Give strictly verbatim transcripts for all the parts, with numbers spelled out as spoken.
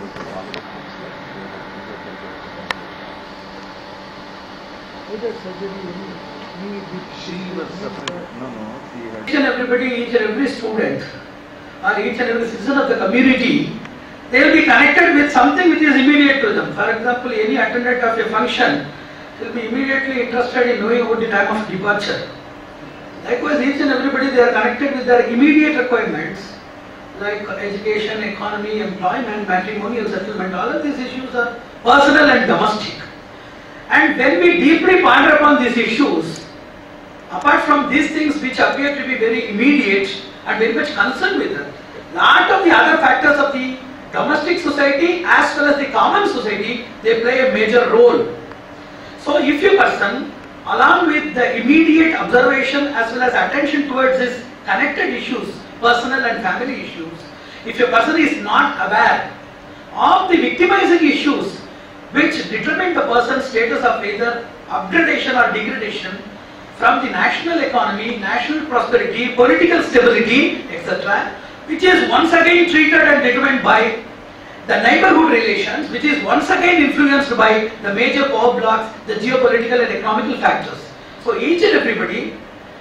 She was suffering. No, no. She had. Each and everybody, each and every student, or each and every citizen of the community, they will be connected with something which is immediate to them. For example, any attendant of a function will be immediately interested in knowing about the time of departure. Likewise, each and everybody, they are connected with their immediate requirements like education, economy, employment, matrimonial settlement. All of these issues are personal and domestic. And when we deeply ponder upon these issues, apart from these things which appear to be very immediate and very much concerned with them, lot of the other factors of the domestic society as well as the common society, they play a major role. So if a person, along with the immediate observation as well as attention towards these connected issues, personal and family issues, if a person is not aware of the victimizing issues which determine the person's status of either upgradation or degradation from the national economy, national prosperity, political stability, et cetera, which is once again treated and determined by the neighborhood relations, which is once again influenced by the major power blocks, the geopolitical and economical factors. So each and everybody,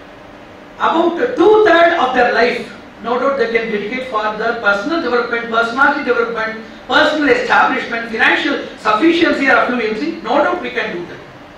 about two-thirds of their life, no doubt they can dedicate for their personal development, personality development, personal establishment, financial sufficiency or affluency, no doubt we can do that.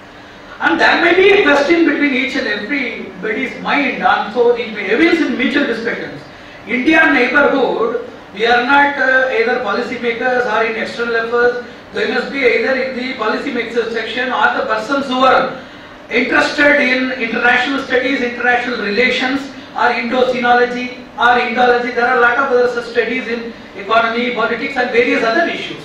And there may be a question between each and everybody's mind, and so it may evince in mutual discussions. India neighborhood, we are not uh, either policy makers or in external affairs. They must be either in the policy makers section or the persons who are interested in international studies, international relations, or Indo-sinology or Indology. There are a lot of other studies in economy, politics and various other issues.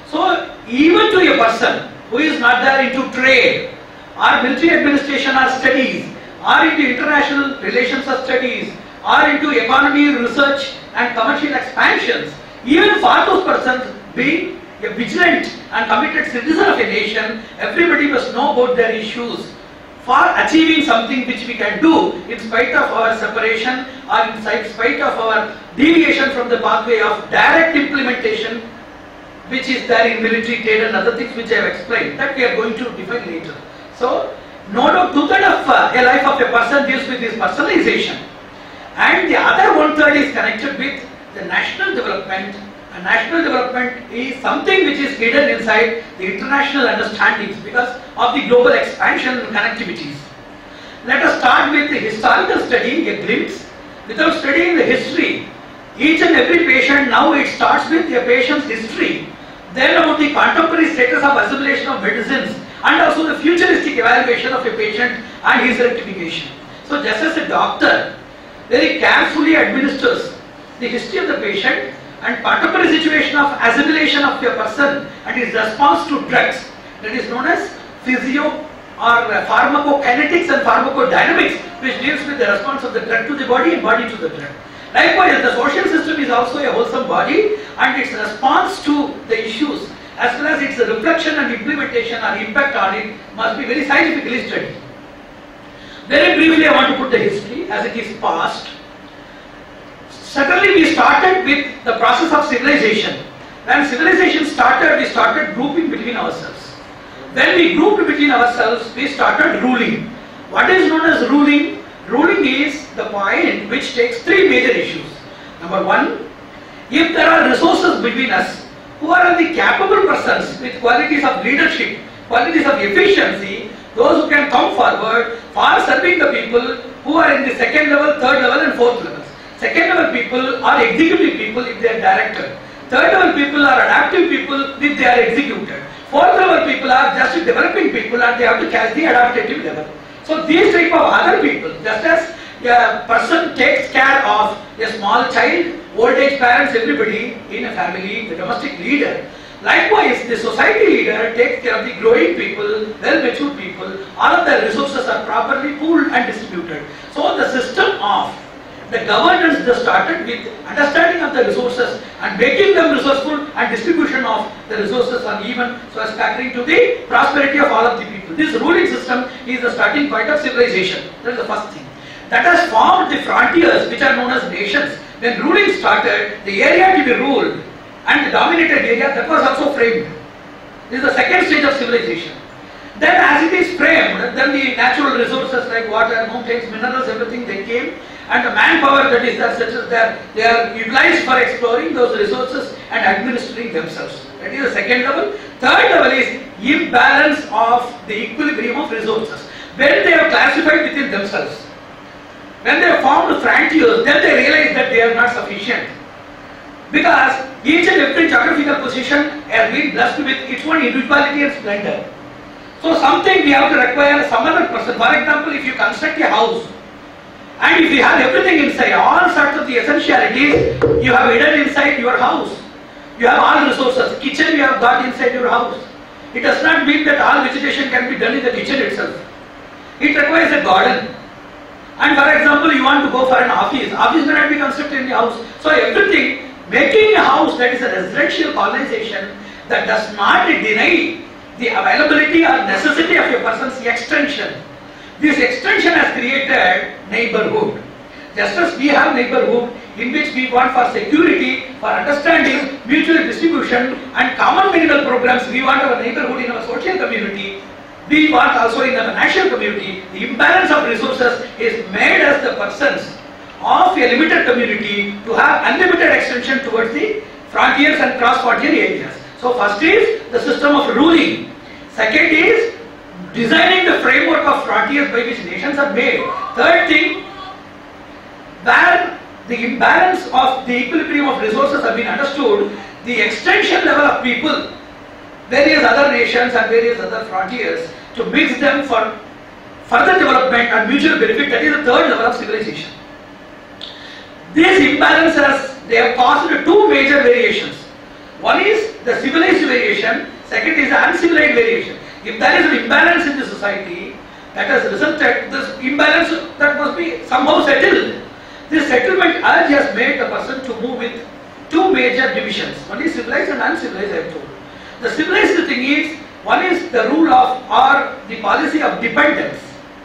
So even to a person who is not there into trade or military administration or studies or into international relations or studies or into economy, research and commercial expansions, even for those persons being a vigilant and committed citizen of a nation, everybody must know about their issues for achieving something which we can do in spite of our separation or in spite of our deviation from the pathway of direct implementation which is there in military, trade and other things which I have explained, that we are going to define later. So, no doubt two-thirds of uh, a life of a person deals with this personalization, and the other one-third is connected with the national development. And national development is something which is hidden inside the international understandings because of the global expansion and connectivities. Let us start with the historical study, a glimpse. Without studying the history, each and every patient, now it starts with a patient's history, then about the contemporary status of assimilation of medicines, and also the futuristic evaluation of a patient and his rectification. So just as a doctor very carefully administers the history of the patient and contemporary situation of assimilation of a person and his response to drugs, that is known as physio or pharmacokinetics and pharmacodynamics, which deals with the response of the drug to the body and body to the drug. Likewise, the social system is also a wholesome body, and its response to the issues as well as its reflection and implementation or impact on it must be very scientifically studied. Very briefly, I want to put the history as it is past. Certainly, we started with the process of civilization. When civilization started, we started grouping between ourselves. When we grouped between ourselves, we started ruling. What is known as ruling? Ruling is the point which takes three major issues. Number one, if there are resources between us, who are the capable persons with qualities of leadership, qualities of efficiency, those who can come forward for serving the people who are in the second level, third level and fourth level. Second level people are executive people if they are directed. Third level people are adaptive people if they are executed. Fourth level people are just developing people and they have to catch the adaptive level. So these type of other people, just as a person takes care of a small child, old age parents, everybody in a family, the domestic leader. Likewise, the society leader takes care of the growing people, well-matured people. All of their resources are properly pooled and distributed. So the system of the governance just started with understanding of the resources and making them resourceful and distribution of the resources are even so as factoring to the prosperity of all of the people. This ruling system is the starting point of civilization. That is the first thing. That has formed the frontiers which are known as nations. When ruling started, the area to be ruled and dominated area, that was also framed. This is the second stage of civilization. Then as it is framed, then the natural resources like water, mountains, minerals, everything they came, and the manpower that is there, such as that they are utilized for exploring those resources and administering themselves. That is the second level. Third level is imbalance of the equilibrium of resources. When they are classified within themselves, when they have formed frontiers, then they realize that they are not sufficient. Because each and every geographical position has been blessed with its own individuality and splendor. So something we have to require some other person. For example, if you construct a house, and if you have everything inside, all sorts of the essentialities you have hidden inside your house. You have all resources. Kitchen you have got inside your house. It does not mean that all vegetation can be done in the kitchen itself. It requires a garden. And for example, you want to go for an office. Office may not be constructed in the house. So everything, making a house that is a residential colonization that does not deny the availability or necessity of a person's extension. This extension has created neighborhood. Just as we have neighborhood in which we want for security, for understanding, mutual distribution and common medical programs, we want our neighborhood in our social community. We want also in our national community. The imbalance of resources is made as the persons of a limited community to have unlimited extension towards the frontiers and cross-frontier areas. So first is the system of ruling. Second is designing the framework of frontiers by which nations are made. Third thing, where the imbalance of the equilibrium of resources have been understood, the extension level of people, various other nations and various other frontiers, to mix them for further development and mutual benefit, that is the third level of civilization. These imbalances, they have caused two major variations. One is the civilized variation, second is the uncivilized variation. If there is an imbalance in the society, that has resulted, this imbalance that must be somehow settled. This settlement urge has made the person to move with two major divisions. One is civilized and uncivilized, I have told. The civilized thing is, one is the rule of or the policy of dependence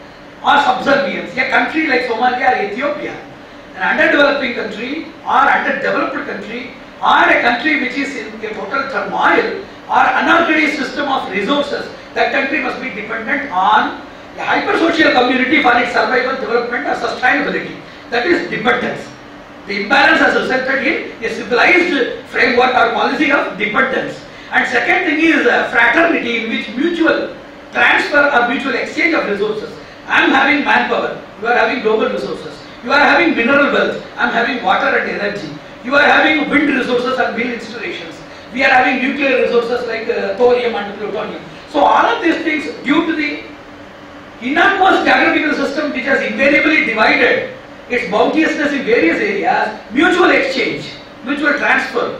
or subservience. A country like Somalia or Ethiopia, an underdeveloping country or underdeveloped country, or a country which is in a total turmoil or unorganized system of resources, that country must be dependent on a hyper-social community for its survival, development or sustainability. That is dependence. The imbalance has resulted in a civilized framework or policy of dependence. And second thing is uh, fraternity, in which mutual transfer or mutual exchange of resources. I am having manpower, you are having global resources. You are having mineral wealth, I am having water and energy. You are having wind resources and wind installations. We are having nuclear resources like uh, thorium and plutonium. So all of these things, due to the enormous geographical system which has invariably divided its bounteousness in various areas, mutual exchange, mutual transfer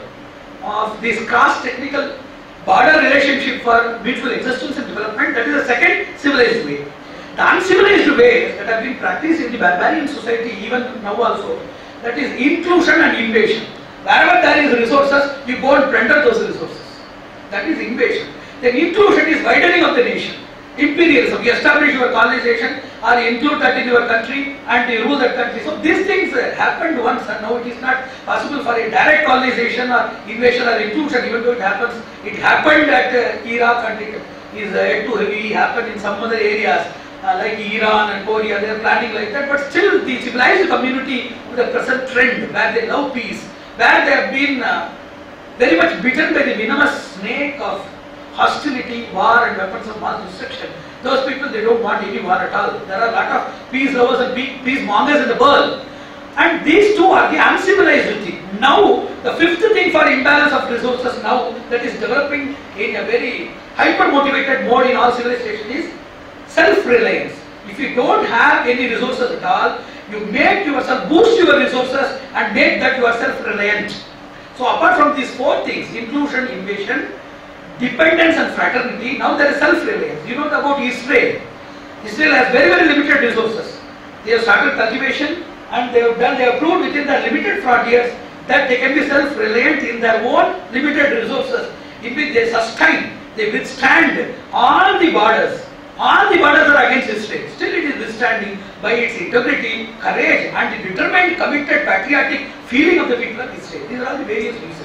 of this cross-technical border relationship for mutual existence and development, that is the second civilized way. The uncivilized ways that have been practiced in the barbarian society even now also, that is inclusion and invasion. Wherever there is resources, you go and plunder those resources. That is invasion. Then inclusion is widening of the nation. Imperialism, you establish your colonization or include that in your country and you rule that country. So these things uh, happened once and now it is not possible for a direct colonization or invasion or inclusion, even though it happens. It happened at uh, Iraq and it is uh, yet to heavy happen in some other areas uh, like Iran and Korea. They are planning like that, but still the civilized community with the present trend where they love peace, where they have been uh, very much bitten by the venomous snake of hostility, war and weapons of mass destruction. Those people, they don't want any war at all. There are a lot of peace lovers and peace mongers in the world. And these two are the uncivilized thing. Now, the fifth thing for imbalance of resources now that is developing in a very hyper-motivated mode in all civilization is self-reliance. If you don't have any resources at all, you make yourself, boost your resources and make that you are self-reliant. So apart from these four things, inclusion, invasion, dependence and fraternity, now there is self-reliance. You know about Israel. Israel has very very limited resources. They have started cultivation and they have done, they have proved within their limited frontiers that they can be self-reliant in their own limited resources in which they sustain, they withstand all the borders. All the borders are against Israel. Still it is withstanding by its integrity, courage and the determined, committed, patriotic feeling of the people of Israel. These are all the various reasons.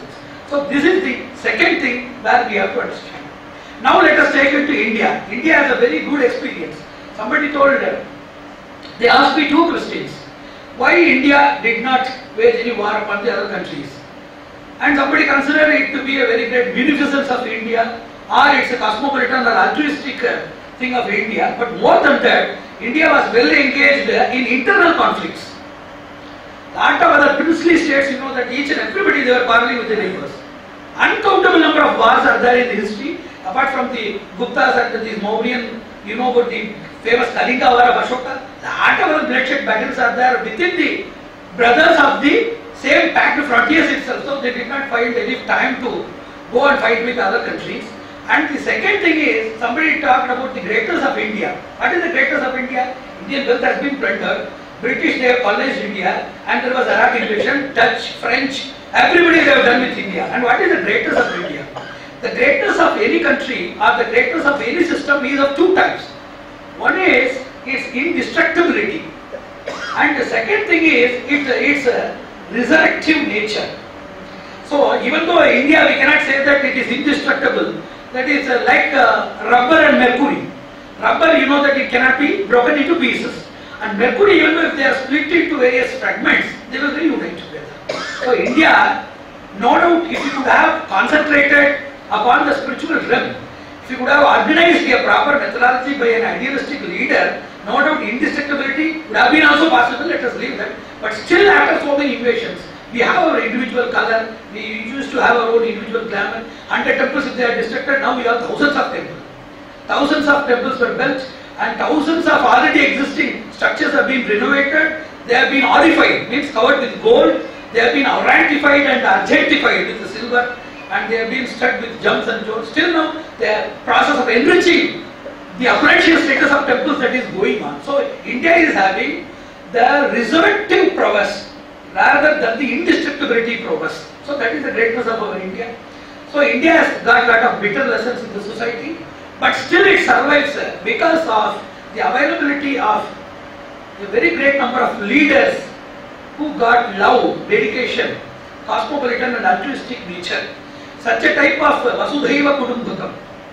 So this is the second thing where we have to understand. Now let us take it to India. India has a very good experience. Somebody told her, they asked me two questions. Why India did not wage any war upon the other countries? And somebody considered it to be a very great munificence of India, or it's a cosmopolitan or altruistic thing of India. But more than that, India was well engaged in internal conflicts. Lot of other princely states, you know that each and everybody they were quarreling with the neighbors. Uncountable number of wars are there in the history, apart from the Guptas and the Mauryan, you know about the famous Kalinga War of Ashoka. Lot of other bloodshed battles are there within the brothers of the same pact frontiers itself. So they did not find any time to go and fight with other countries. And the second thing is, somebody talked about the greatness of India. What is the greatness of India? Indian wealth has been plundered. British, they have colonized India, and there was Arab invasion, Dutch, French, everybody they have done with India. And what is the greatness of India? The greatness of any country or the greatness of any system is of two types. One is its indestructibility, and the second thing is it, its a resurrective nature. So even though India, we cannot say that it is indestructible, that is uh, like uh, rubber and mercury. Rubber, you know that it cannot be broken into pieces. And mercury, even though if they are split into various fragments, they will reunite together. So India, no doubt, if you could have concentrated upon the spiritual realm, if you could have organized a proper methodology by an idealistic leader, no doubt indestructibility would have been also possible, let us leave that. But still after so many invasions, we have our individual color, we used to have our own individual glamour. Hundred temples if they are destructed, now we have thousands of temples. Thousands of temples were built, and thousands of already existing structures have been renovated. They have been aurified, means covered with gold. They have been aurantified and argentified with the silver, and they have been stuck with gems and jewels. Still now, the process of enriching the apprentice status of temples that is going on. So India is having the resurrective prowess rather than the indestructibility prowess. So that is the greatness of our India. So India has got a lot of bitter lessons in the society, but still it survives because of the availability of a very great number of leaders who got love, dedication, cosmopolitan and altruistic nature. Such a type of Vasudhaiva Kudumbakam.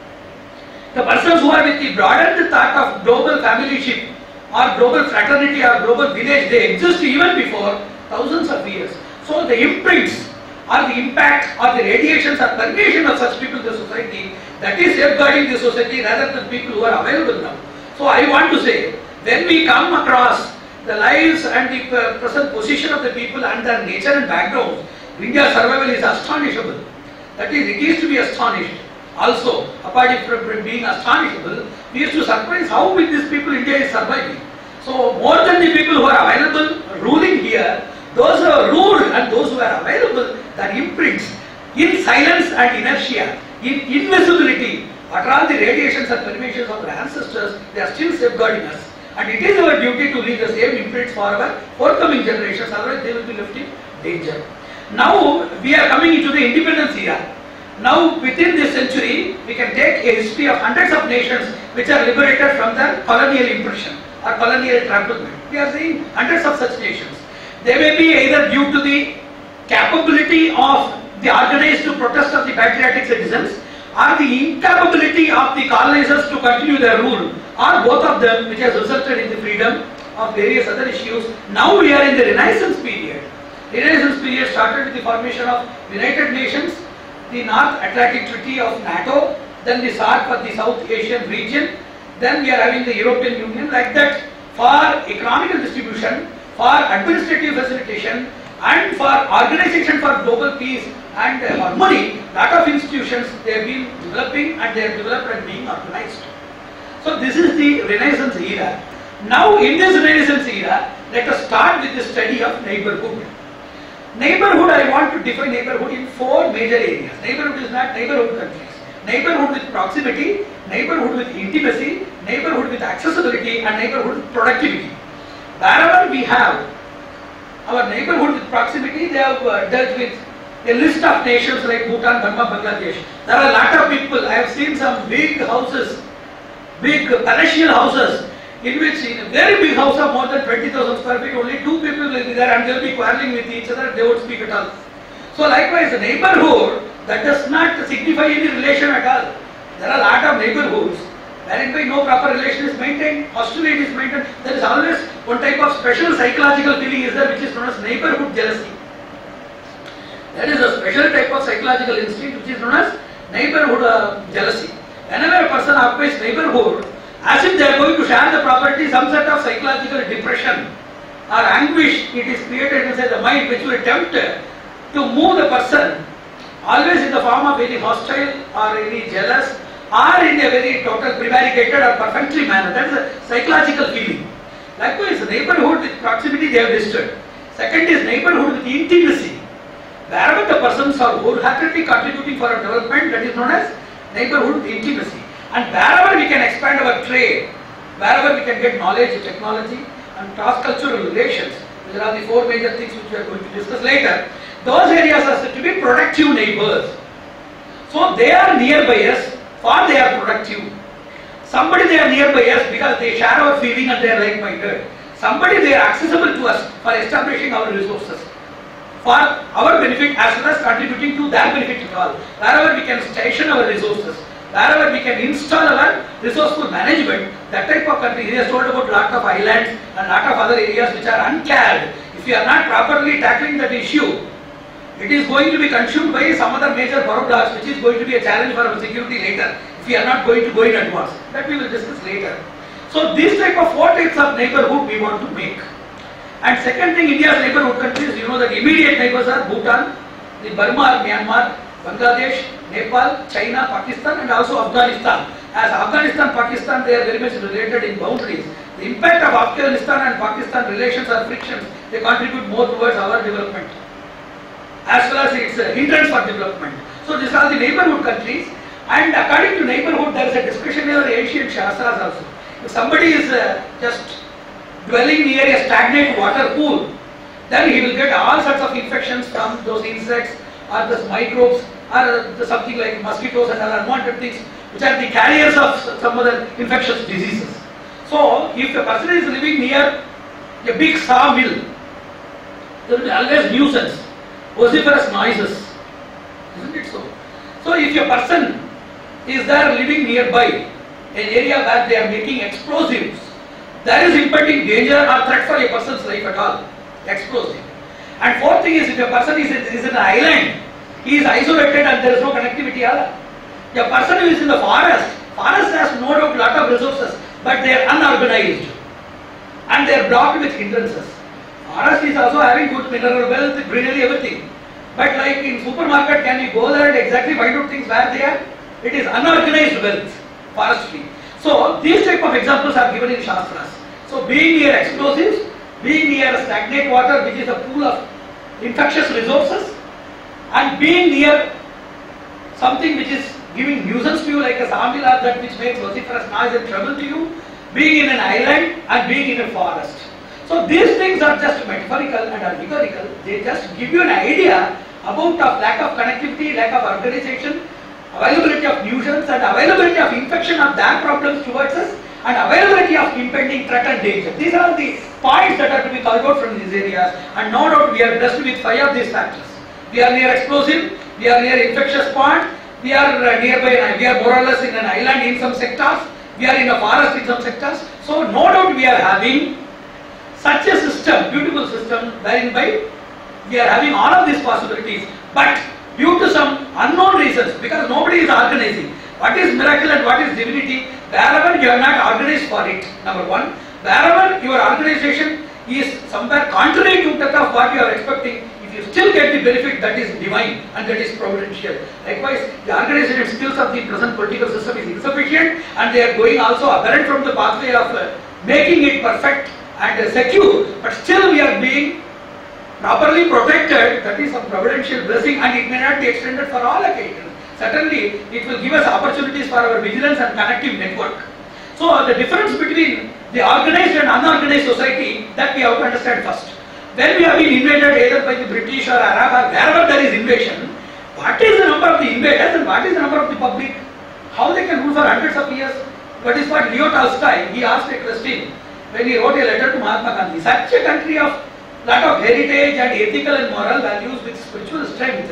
The persons who are with the broadened thought of global familyship or global fraternity or global village, they exist even before thousands of years. So the imprints or the impact or the radiations or permeation of such people in the society, that is safeguarding the society rather than people who are available now. So I want to say, when we come across the lives and the present position of the people and their nature and background, India's survival is astonishable. That is, it is to be astonished. Also, apart from being astonishable, we used to surprise how with these people India is surviving. So more than the people who are available ruling here, those who are ruled and those who are available, their imprints in silence and inertia, in invisibility, what are all the radiations and permeations of our ancestors, they are still safeguarding us. And it is our duty to leave the same imprints for our forthcoming generations, otherwise they will be left in danger. Now we are coming into the independence era. Now within this century, we can take a history of hundreds of nations which are liberated from their colonial impression or colonial tramplement. We are seeing hundreds of such nations. They may be either due to the capability of the organized protest of the patriotic citizens or the incapability of the colonizers to continue their rule, or both of them, which has resulted in the freedom of various other issues. Now we are in the Renaissance period. The Renaissance period started with the formation of United Nations, the North Atlantic Treaty of NATO, then the SARC for the South Asian region, then we are having the European Union. Like that, for economical distribution, for administrative facilitation, and for organization for global peace and harmony, lot of institutions they have been developing and they have developed and being organized. So this is the Renaissance era. Now in this Renaissance era, let us start with the study of neighborhood. Neighborhood, I want to define neighborhood in four major areas. Neighborhood is not neighborhood countries. Neighborhood with proximity, neighborhood with intimacy, neighborhood with accessibility, and neighborhood with productivity. Wherever we have our neighborhood with proximity, they have uh, dealt with a list of nations like Bhutan, Burma, Bangladesh. There are a lot of people. I have seen some big houses, big palatial houses, in which in a very big house of more than twenty thousand square feet, only two people will be there and they will be quarreling with each other, they won't speak at all. So likewise, the neighborhood that does not signify any relation at all. There are a lot of neighborhoods wherein by no proper relation is maintained, hostility is maintained. There is always one type of special psychological feeling is there which is known as neighborhood jealousy. That is a special type of psychological instinct which is known as neighborhood uh, jealousy. Whenever a person occupies neighborhood, as if they are going to share the property, some sort of psychological depression or anguish it is created inside the mind which will attempt to move the person always in the form of any hostile or any jealous or in a very total prevaricated or perfunctory manner. That is a psychological feeling. Likewise, neighborhood with proximity they have listed. Second is neighborhood with intimacy. Wherever the persons are wholeheartedly contributing for our development, that is known as neighborhood with intimacy. And wherever we can expand our trade, wherever we can get knowledge, technology and cross-cultural relations, these are the four major things which we are going to discuss later. Those areas are said to be productive neighbors. So they are nearby us for they are productive. Somebody they are nearby us because they share our feeling and they are like-minded. Somebody they are accessible to us for establishing our resources, for our benefit as well as contributing to their benefit at all. Wherever we can station our resources, wherever we can install our resourceful management, that type of country. He has told about lot of islands and lot of other areas which are uncared. If we are not properly tackling that issue, it is going to be consumed by some other major power blocks which is going to be a challenge for our security later if we are not going to go in advance. That we will discuss later. So these type of four types of neighborhood we want to make. And second thing, India's neighborhood countries, you know that immediate neighbors are Bhutan, the Burma, Myanmar, Bangladesh, Nepal, China, Pakistan and also Afghanistan. As Afghanistan, Pakistan, they are very much related in boundaries. The impact of Afghanistan and Pakistan relations or frictions, they contribute more towards our development as well as its uh, hindrance for development. So these are the neighborhood countries, and according to neighborhood there is a discussion in our ancient Shastras also. If somebody is uh, just dwelling near a stagnant water pool, then he will get all sorts of infections from those insects or the microbes or the something like mosquitoes and other unwanted things which are the carriers of some other infectious diseases. So if a person is living near a big sawmill, there will be always nuisance, vociferous noises, isn't it so? So if a person is there living nearby an area where they are making explosives, there is impending danger or threat for a person's life at all, explosive. And fourth thing is, if a person is in, is in an island, he is isolated and there is no connectivity at all. A person who is in the forest, forest has no doubt lot of resources, but they are unorganized and they are blocked with hindrances. Forest is also having good mineral wealth, greenery, everything. But like in supermarket, can you go there and exactly find out things where they are? It is unorganized wealth, forestry. So these type of examples are given in Shastras. So being near explosives, being near stagnant water which is a pool of infectious resources, and being near something which is giving nuisance to you like a sawmill or that which makes vociferous noise and trouble to you, being in an island and being in a forest. So these things are just metaphorical and allegorical. They just give you an idea about of lack of connectivity, lack of organization, availability of nuisance and availability of infection of their problems towards us, and availability of impending threat and danger. These are the points that are to be called out from these areas, and no doubt we are blessed with five of these factors. We are near explosive, we are near infectious point, we are uh, nearby, we are more or less in an island in some sectors, we are in a forest in some sectors. So no doubt we are having such a system, beautiful system, wherein by we are having all of these possibilities, but due to some unknown reasons, because nobody is organizing. What is miracle and what is divinity? Wherever you are not organized for it, number one. Wherever your organization is somewhere contrary to that of what you are expecting, if you still get the benefit, that is divine and that is providential. Likewise, the organization skills of the present political system is insufficient, and they are going also apparent from the pathway of uh, making it perfect and uh, secure, but still we are being properly protected. That is a providential blessing, and it may not be extended for all occasions. Certainly, it will give us opportunities for our vigilance and connective network. So, the difference between the organized and unorganized society, that we have to understand first. When we have been invaded either by the British or Arab or wherever there is invasion, what is the number of the invaders and what is the number of the public? How they can rule for hundreds of years? That is what Leo Tolstoy, he asked a question when he wrote a letter to Mahatma Gandhi. Such a country of lot of heritage and ethical and moral values with spiritual strength,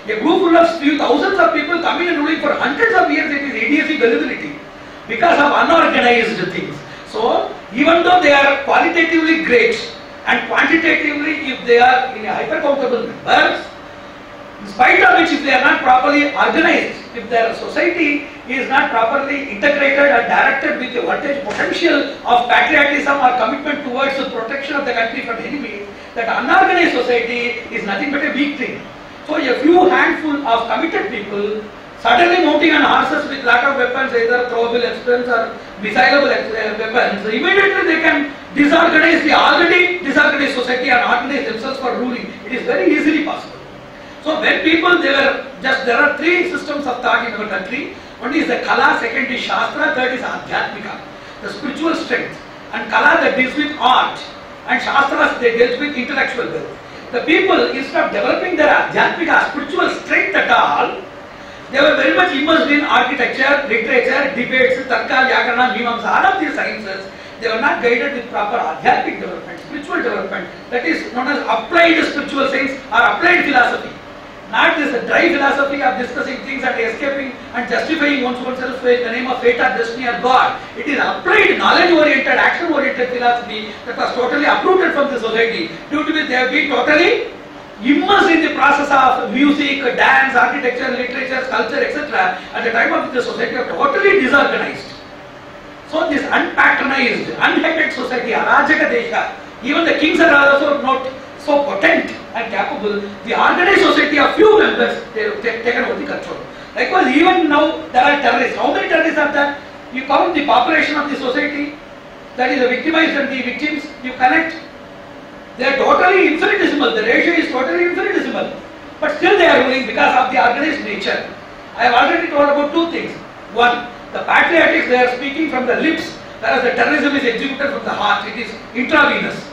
A group full of few thousands of people coming and ruling for hundreds of years, it is idiocy gullibility because of unorganized things. So, even though they are qualitatively great and quantitatively, if they are in a hyper-countable numbers, in spite of which, if they are not properly organized, if their society is not properly integrated and directed with the voltage potential of patriotism or commitment towards the protection of the country from enemies, that unorganized society is nothing but a weak thing. So a few handful of committed people suddenly mounting on horses with lot of weapons, either throwable weapons or missileable weapons, immediately they can disorganize the already disorganized society and organize themselves for ruling. It is very easily possible. So when people, they were just, there are three systems of thought in our country. One is the Kala, second is Shastra, third is Adhyatmika, the spiritual strength. And Kala that deals with art, and Shastras they dealt with intellectual wealth. The people, instead of developing their Adhyatmika, spiritual strength at all, they were very much immersed in architecture, literature, debates, Tarka, Vyakarana, Mimamsa, all of these sciences. They were not guided with proper Adhyatmic development, spiritual development, that is known as applied spiritual science or applied philosophy. Not this dry philosophy of discussing things and escaping and justifying oneself in the name of fate or destiny or God. It is applied, knowledge-oriented, action-oriented philosophy that was totally uprooted from the society, due to which they have been totally immersed in the process of music, dance, architecture, literature, culture, et cetera. At the time of the society, are totally disorganized. So this unpatronized, unheaded society, Arajaka Desha, even the kings are also not so potent and capable. The organized society of few members, they have taken over the control. Likewise, even now there are terrorists. How many terrorists are there? You count the population of the society, that is the victimized and the victims, you connect. They are totally infinitesimal. The ratio is totally infinitesimal. But still they are ruling because of the organized nature. I have already told about two things. One, the patriotics, they are speaking from the lips, whereas the terrorism is executed from the heart. It is intravenous.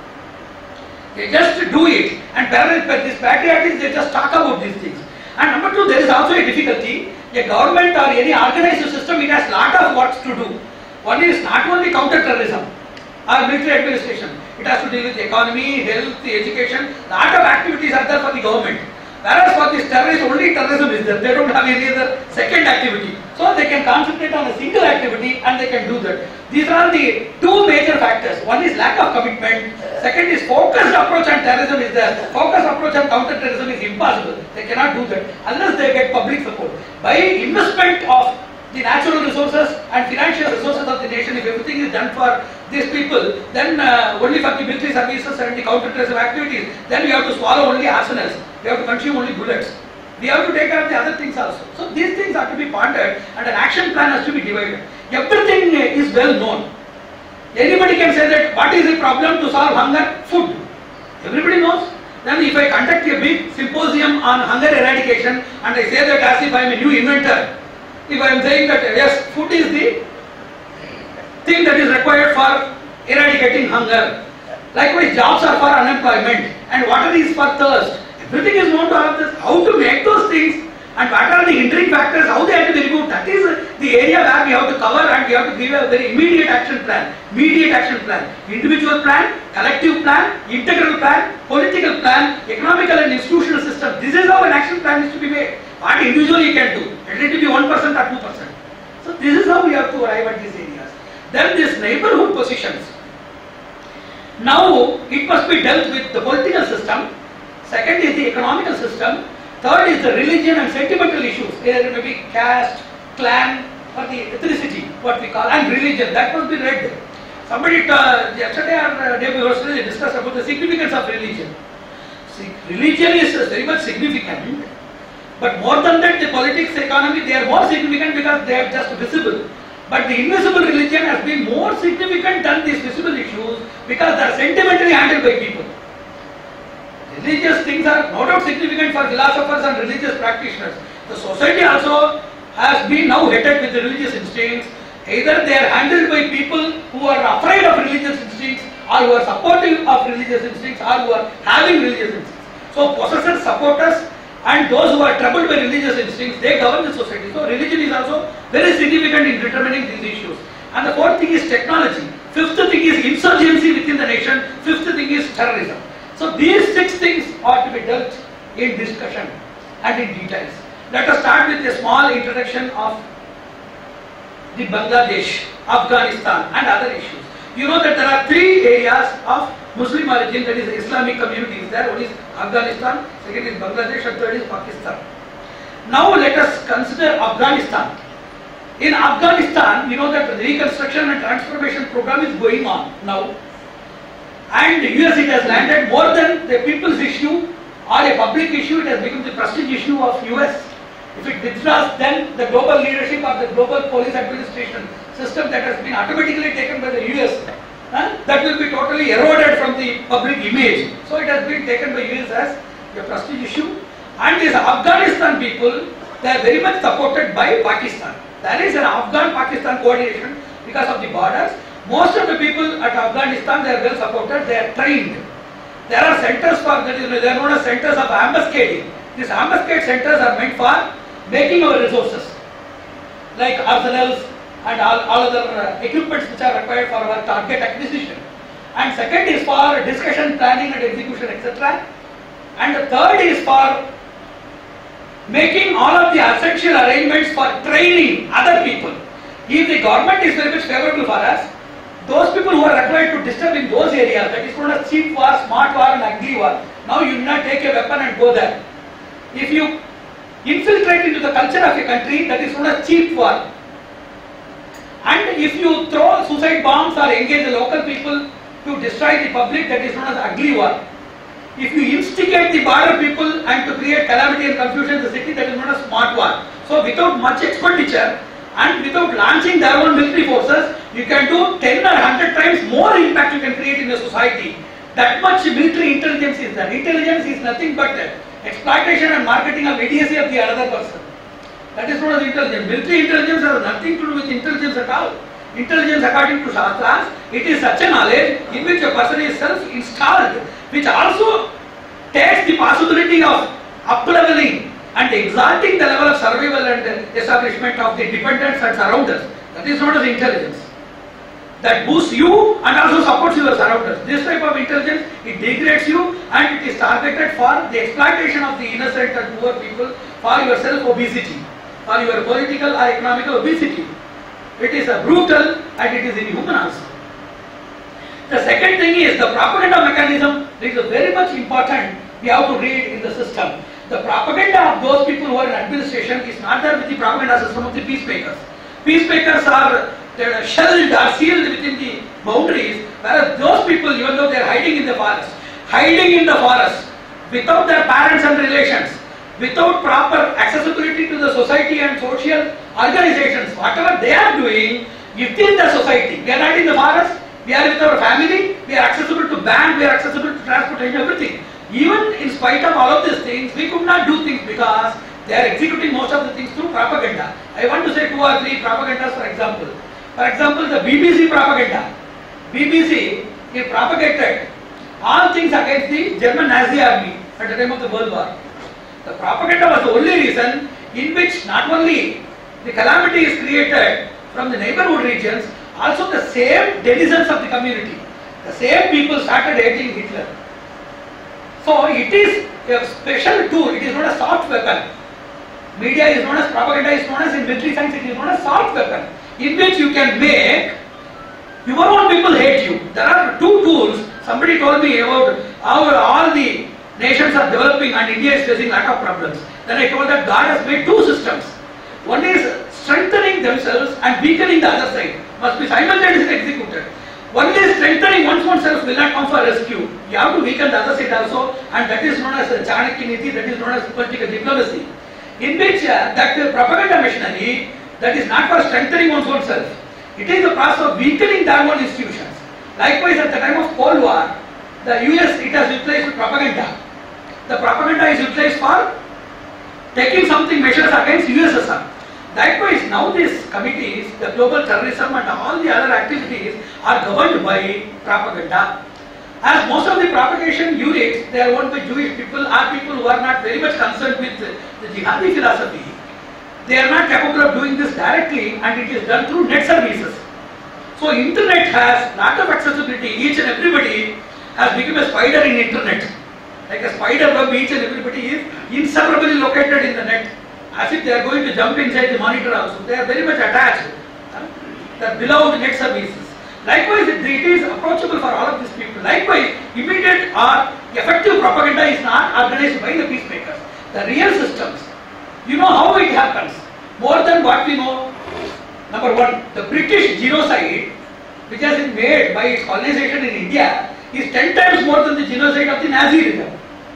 They just do it, and these patriotics, they just talk about these things. And number two, there is also a difficulty. A government or any organized system, it has lot of works to do. One is not only counter-terrorism or military administration. It has to deal with the economy, health, education. Lot of activities are there for the government. Whereas for this terrorists, only terrorism is there. They don't have any other second activity. So they can concentrate on a single activity and they can do that. These are the two major factors. One is lack of commitment. Second is focused approach on terrorism is there. Focused approach on counter-terrorism is impossible. They cannot do that unless they get public support. By investment of the natural resources and financial resources of the nation, if everything is done for these people, then uh, only for the military services and the counter-terrorism activities, then we have to swallow only arsenals. We have to consume only bullets. We have to take care of the other things also. So these things have to be pondered and an action plan has to be divided. Everything is well known. Anybody can say that what is the problem to solve hunger? Food. Everybody knows. Then if I conduct a big symposium on hunger eradication and I say that as if I am a new inventor, if I am saying that yes, food is the thing that is required for eradicating hunger. Likewise, jobs are for unemployment and water is for thirst. Everything is known to all of this. How to make those things and what are the hindering factors, how they have to be removed. That is the area where we have to cover and we have to give a very immediate action plan. Immediate action plan. Individual plan, collective plan, integral plan, political plan, economical and institutional system. This is how an action plan is to be made. What individually you can do. It will be one percent or two percent. So this is how we have to arrive at these areas. Then this neighborhood positions. Now it must be dealt with the political system. Second is the economical system. Third is the religion and sentimental issues. There may be caste, clan, or the ethnicity, what we call, and religion. That must be read. Somebody uh, yesterday or day before yesterday discussed about the significance of religion. See, religion is very much significant, but more than that, the politics, economy, they are more significant because they are just visible. But the invisible religion has been more significant than these visible issues because they are sentimentally handled by people. Religious things are no doubt significant for philosophers and religious practitioners. The society also has been now headed with the religious instincts. Either they are handled by people who are afraid of religious instincts or who are supportive of religious instincts or who are having religious instincts. So possessors, supporters and those who are troubled by religious instincts, they govern the society. So religion is also very significant in determining these issues. And the fourth thing is technology. Fifth thing is insurgency within the nation. Fifth thing is terrorism. So these six things are to be dealt in discussion. and in details. Let us start with a small introduction of the Bangladesh, Afghanistan and other issues. You know that there are three areas of Muslim origin, that is Islamic communities there. One is Afghanistan, second is Bangladesh and third is Pakistan. Now let us consider Afghanistan. In Afghanistan, you know that the reconstruction and transformation program is going on now. And U S it has landed more than the people's issue or a public issue, it has become the prestige issue of U S. If it withdraws, then the global leadership or the global police administration system that has been automatically taken by the U S, uh, that will be totally eroded from the public image. So it has been taken by U S as a prestige issue. And these Afghanistan people, they are very much supported by Pakistan. There is an Afghan-Pakistan coordination because of the borders. Most of the people at Afghanistan, they are well supported, they are trained. There are centers for, that is, they are known as centers of ambuscading. These ambuscade centers are meant for making our resources, like arsenals and all, all other uh, equipments which are required for our target acquisition. And second is for discussion, planning and execution, et cetera. And the third is for making all of the essential arrangements for training other people. If the government is very much favorable for us, those people who are required to disturb in those areas, that is known as cheap war, smart war and ugly war, now you do not take a weapon and go there. If you infiltrate into the culture of a country, that is known as cheap war. And if you throw suicide bombs or engage the local people to destroy the public, that is known as ugly war. If you instigate the border people and to create calamity and confusion in the city, that is known as smart war. So without much expenditure and without launching their own military forces, you can do ten or one hundred times more impact you can create in the society. That much military intelligence is there. Intelligence is nothing but exploitation and marketing of idiocy of the other person. That is known as intelligence. Military intelligence has nothing to do with intelligence at all. Intelligence, according to Shastras, it is such a knowledge in which a person is self-installed, which also takes the possibility of up-leveling and exalting the level of survival and establishment of the dependents and surrounders. That is known as intelligence. That boosts you and also supports your surrounders. This type of intelligence, it degrades you and it is targeted for the exploitation of the innocent and poor people, for your self-obesity, for your political or economical obesity. It is a brutal and it is inhuman also. The second thing is the propaganda mechanism. This is very much important. We have to read in the system. The propaganda of those people who are in administration is not there with the propaganda system of the peacemakers. Peacemakers are shelled or sealed within the boundaries, whereas those people, even though they are hiding in the forest, hiding in the forest without their parents and relations, without proper accessibility to the society and social organizations, whatever they are doing within the society. We are not in the forest, we are with our family, we are accessible to bank, we are accessible to transportation, everything. Even in spite of all of these things, we could not do things because they are executing most of the things through propaganda. I want to say two or three propagandas for example. For example, the B B C propaganda. B B C it propagated all things against the German Nazi army at the time of the World War. The propaganda was the only reason in which not only the calamity is created from the neighborhood regions, also the same denizens of the community, the same people started hating Hitler. So it is a special tool, it is not a soft weapon. Media is known as, propaganda is known as, in military science it is known as soft weapon, in which you can make your own people hate you. There are two tools. Somebody told me about how all the nations are developing and India is facing lack of problems. Then I told that God has made two systems. One is strengthening themselves and weakening the other side. Must be simultaneously executed. One is strengthening one's oneself will not come for rescue. You have to weaken the other side also, and that is known as Chanakya Niti, that is known as political diplomacy. In which uh, that uh, propaganda machinery, that is not for strengthening one's own self. It is the process of weakening their own institutions. Likewise, at the time of Cold War, the U S it has replaced with propaganda. The propaganda is utilized for taking something measures against U S S R. Likewise, now these committees, the global terrorism and all the other activities are governed by propaganda. As most of the propagation units, they are owned by Jewish people or people who are not very much concerned with the jihadi philosophy. They are not capable of doing this directly, and it is done through net services. So internet has lot of accessibility. Each and everybody has become a spider in internet. like a spider web, each and everybody is inseparably located in the net, as if they are going to jump inside the monitor also. They are very much attached. Uh, the beloved net services. Likewise, it, it is approachable for all of these people. Likewise, immediate or effective propaganda is not organized by the peacemakers. The real systems, you know how it happens. More than what we know. Number one, the British genocide, which has been made by its colonization in India, is ten times more than the genocide of the Nazi regime.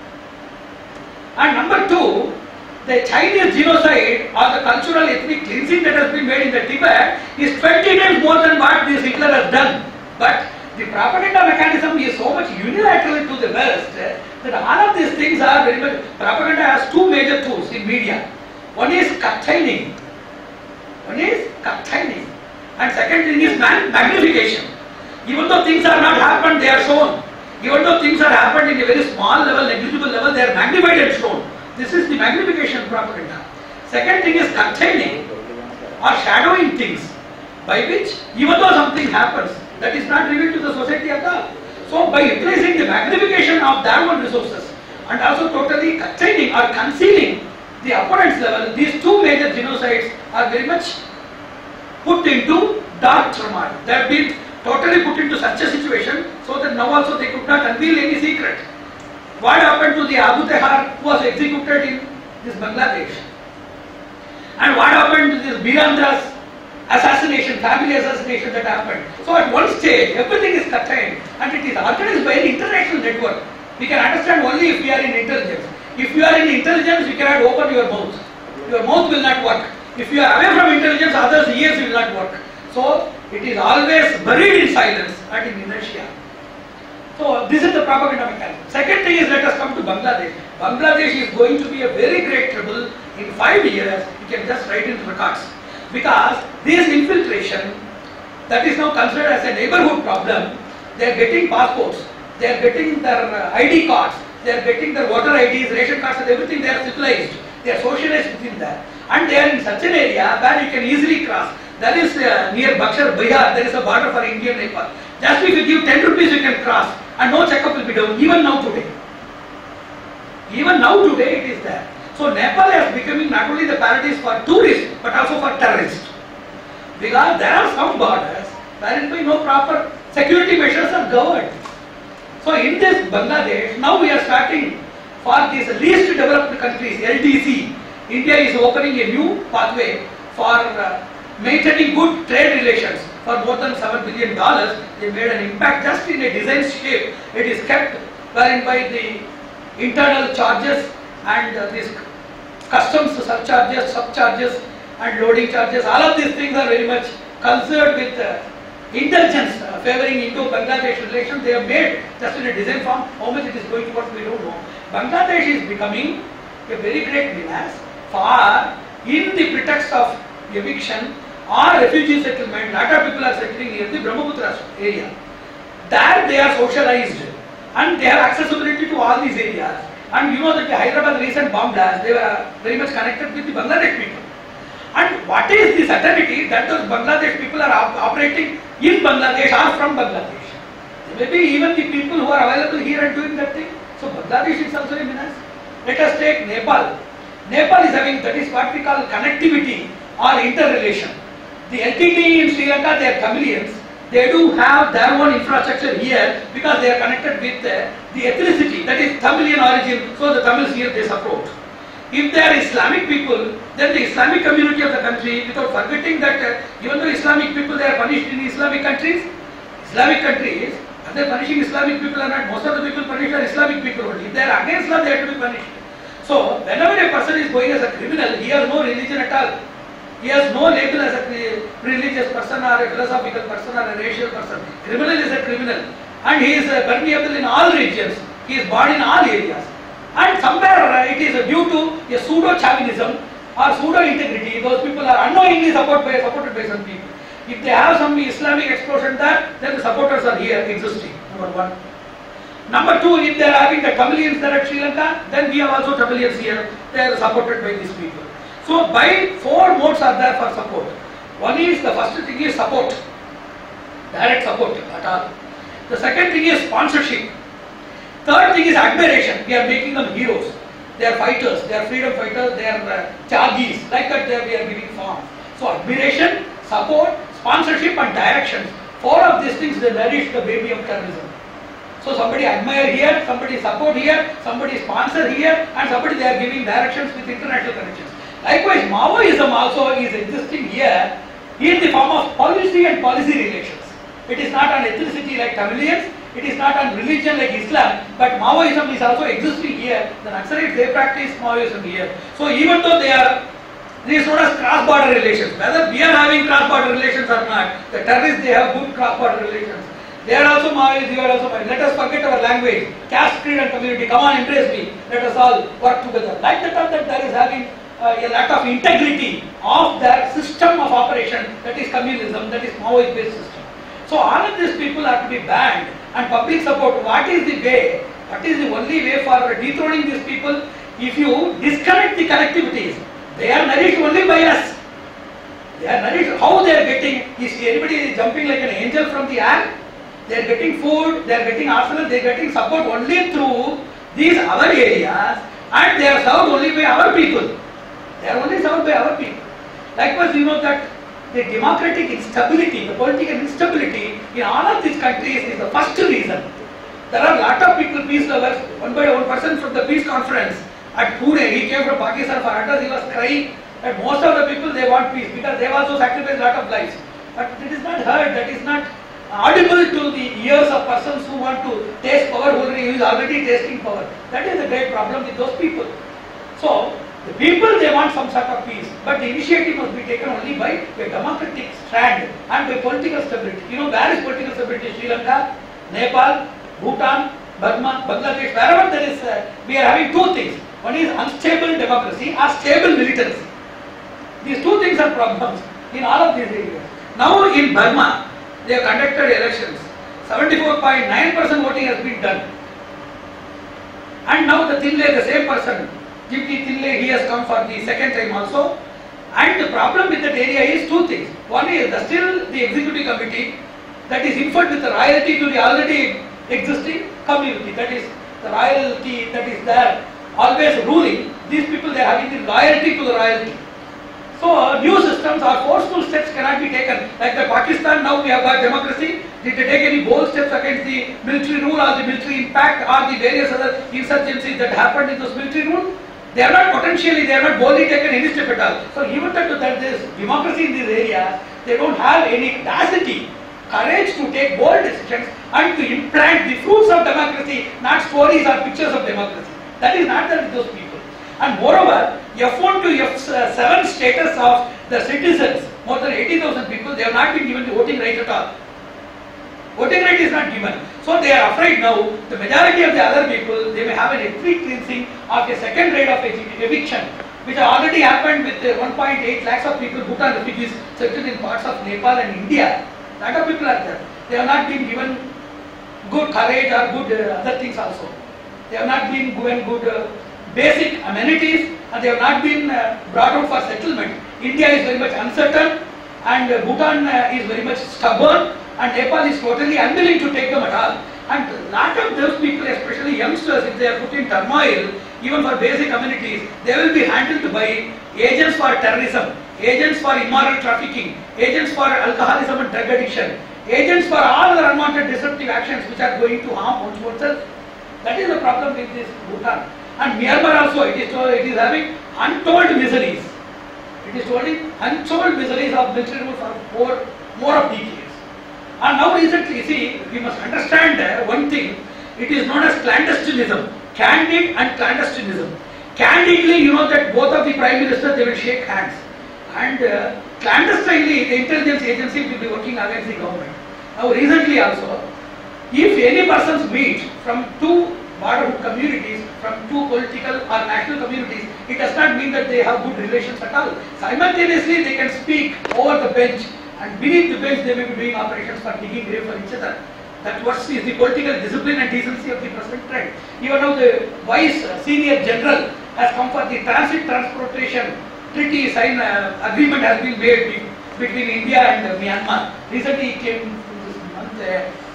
And number two, the Chinese genocide or the cultural ethnic cleansing that has been made in the Tibet is twenty times more than what this Hitler has done. But the propaganda mechanism is so much unilateral to the West that all of these things are very much. Propaganda has two major tools in media. One is curtailing. One is curtailing. And second thing is magnification. Even though things are not happened, they are shown. Even though things are happened in a very small level, negligible level, they are magnified and shown. This is the magnification propaganda. Second thing is curtailing or shadowing things, by which even though something happens, that is not revealed to the society at all. So by utilizing the magnification of their own resources and also totally curtailing or concealing the opponent's level, these two major genocides are very much put into dark turmoil. They have been totally put into such a situation so that now also they could not unveil any secret. What happened to the Abu Tehar who was executed in this Bangladesh? And what happened to this Birandra's assassination, family assassination that happened? So at one stage, everything is curtailed and it is organized by an international network. We can understand only if we are in intelligence. If you are in intelligence, you cannot open your mouth. Your mouth will not work. If you are away from intelligence, others' ears will not work. So it is always buried in silence and in inertia. So this is the propaganda mechanism. Second thing is, let us come to Bangladesh. Bangladesh is going to be a very great trouble in five years. You can just write in the records. Because this infiltration that is now considered as a neighborhood problem, they are getting passports, they are getting their uh, I D cards, they are getting their voter I Ds, ration cards and everything, they are civilized. They are socialized within that. And they are in such an area where you can easily cross. That is uh, near Bakshar, Bihar, there is a border for India and Nepal. Just if you give ten rupees, you can cross and no checkup will be done, even now today. Even now today it is there. So Nepal is becoming not only the paradise for tourists, but also for terrorists. Because there are some borders wherein by no proper security measures are governed. So in this Bangladesh, now we are starting for these least developed countries, L D C. India is opening a new pathway for uh, maintaining good trade relations. For more than seven billion dollars, they made an impact just in a design shape. It is kept wherein by the internal charges and uh, these customs surcharges, subcharges and loading charges, all of these things are very much considered with uh, intelligence uh, favoring Indo-Bangladesh relations. They have made just in a design form. How much it is going to work, we don't know. Bangladesh is becoming a very great menace for, in the pretext of eviction or refugee settlement, lot of people are settling near the Brahmaputra area. There they are socialized and they have accessibility to all these areas. And you know that the Hyderabad recent bomb blast, they were very much connected with the Bangladesh people. And what is the certainty that those Bangladesh people are op operating in Bangladesh or from Bangladesh? Maybe even the people who are available here and doing that thing. So Bangladesh is also a menace. Let us take Nepal. Nepal is having, that is what we call connectivity or interrelation. The L T T in Sri Lanka, they are chameleons. They do have their own infrastructure here because they are connected with uh, the ethnicity, that is Tamilian origin, so the Tamils here they support. If they are Islamic people, then the Islamic community of the country, without forgetting that uh, even though Islamic people they are punished in Islamic countries, Islamic countries, are they punishing Islamic people or not? Most of the people punished are Islamic people only. If they are against Islam, they have to be punished. So whenever a person is going as a criminal, he has no religion at all. He has no label as a religious person or a philosophical person or a racial person. Criminal is a criminal and he is permeable in all regions. He is born in all areas. And somewhere it is due to a pseudo-chauvinism or pseudo-integrity. Those people are unknowingly supported by, supported by some people. If they have some Islamic explosion there, then the supporters are here existing, number one. Number two, if they are having the chameleons there at Sri Lanka, then we have also chameleons here. They are supported by these people. So by four modes are there for support. One is, the first thing is support, direct support at all. The second thing is sponsorship. Third thing is admiration. We are making them heroes. They are fighters, they are freedom fighters, they are uh, chargis. Like that they are, we are giving form. So admiration, support, sponsorship and directions. Four of these things they nourish the baby of terrorism. So somebody admire here, somebody support here, somebody sponsor here, and somebody they are giving directions with international connections. Likewise, Maoism also is existing here in the form of policy and policy relations. It is not on ethnicity like Tamilians, it is not on religion like Islam, but Maoism is also existing here. The Naxalites, they practice Maoism here. So even though they are, this is known as cross-border relations. Whether we are having cross-border relations or not, the terrorists, they have good cross-border relations. They are also Maoists, you are also Maoists. Let us forget our language, caste, creed and community. Come on, embrace me. Let us all work together. Like the term that there is having uh, a lot of integrity of their system of operation, that is communism, that is Maoist based system. So all of these people are to be banned, and public support. What is the way? What is the only way for dethroning these people? If you disconnect the collectivities, they are nourished only by us. They are nourished. How they are getting? Is anybody jumping like an angel from the air? They are getting food, they are getting arsenal, they are getting support only through these other areas, and they are served only by our people. They are only served by our people. Likewise, you know that the democratic instability, the political instability in all of these countries is the first reason. There are a lot of people, peace lovers. One by one person from the peace conference at Pune, he came from Pakistan for address, he was crying that most of the people they want peace because they have also sacrificed a lot of lives. But it is not heard, that is not audible to the ears of persons who want to taste power, who is already tasting power. That is the great problem with those people. So, the people they want some sort of peace, but the initiative must be taken only by a democratic strand and by political stability. You know where is political stability? Sri Lanka, Nepal, Bhutan, Burma, Bangladesh, wherever there is, uh, we are having two things. One is unstable democracy or stable military. These two things are problems in all of these areas. Now in Burma, they have conducted elections. seventy-four point nine percent voting has been done. And now the Tinley, the same person, Jimmy Tinley, he has come for the second time also. And the problem with that area is two things. One is that still the executive committee that is inferred with the royalty to the already existing community. That is the royalty that is there, always ruling. These people, they are having the loyalty to the royalty. So uh, new systems or forceful steps cannot be taken. Like the Pakistan, now we have got democracy. Did they take any bold steps against the military rule or the military impact or the various other insurgencies that happened in those military rule? They are not potentially, they are not boldly taken any step at all. So even that there is democracy in these areas, they don't have any audacity, courage to take bold decisions and to implant the fruits of democracy, not stories or pictures of democracy. That is not there with those people. And moreover, F one to F seven status of the citizens, more than eighty thousand people, they have not been given the voting right at all. Voting right is not given. So they are afraid now, the majority of the other people, they may have an ethnic cleansing of a second rate of eviction, which already happened with one point eight lakhs of people, Bhutan refugees settled in parts of Nepal and India. A lot of people are there. They have not been given good courage or good uh, other things also. They have not been given good uh, basic amenities, and they have not been uh, brought out for settlement. India is very much uncertain, and uh, Bhutan uh, is very much stubborn, and Nepal is totally unwilling to take them at all. And a lot of those people, especially youngsters, if they are put in turmoil, even for basic amenities, they will be handled by agents for terrorism, agents for immoral trafficking, agents for alcoholism and drug addiction, agents for all other unwanted disruptive actions which are going to harm oneself. That is the problem with this Bhutan. And Myanmar also, it is, it is having untold miseries. It is holding untold miseries of military rule for more, more of decades. And now recently, you see, we must understand uh, one thing. It is known as clandestinism, candid and clandestinism. Candidly, you know that both of the prime ministers, they will shake hands. And uh, clandestinely, the intelligence agency will be working against the government. Now recently also, if any persons meet from two borderhood communities, from two political or national communities, it does not mean that they have good relations at all. Simultaneously, they can speak over the bench, and beneath the bench they may be doing operations for digging grave for each other. That what is the political discipline and decency of the present trend. Even now the vice senior general has come for the transit transportation treaty sign uh, agreement has been made between India and uh, Myanmar. Recently he came this month uh,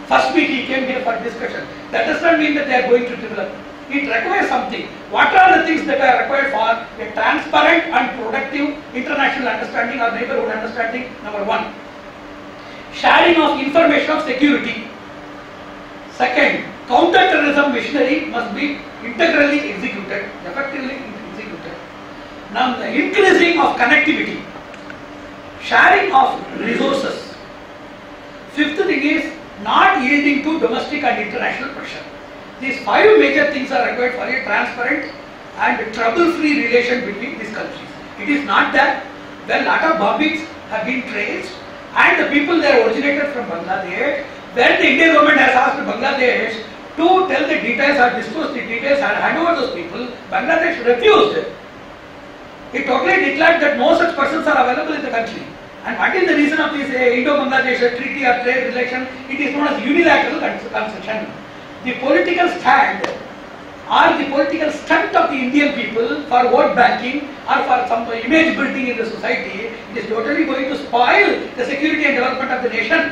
First week he came here for discussion. That does not mean that they are going to develop. It requires something. What are the things that are required for a transparent and productive international understanding or neighborhood understanding? Number one, sharing of information of security. Second, counter-terrorism machinery must be integrally executed, effectively executed. Now, the increasing of connectivity, sharing of resources. Fifth thing is not yielding to domestic and international pressure. These five major things are required for a transparent and trouble-free relation between these countries. It is not that when lot of bombings have been traced and the people there originated from Bangladesh, when the Indian government has asked Bangladesh to tell the details or disclose the details and hand over those people, Bangladesh refused. It totally declared that no such persons are available in the country. And what is the reason of this uh, Indo-Bangladesh treaty or trade relation? It is known as unilateral concession. The political stand or the political stunt of the Indian people for vote banking or for some image building in the society, it is totally going to spoil the security and development of the nation.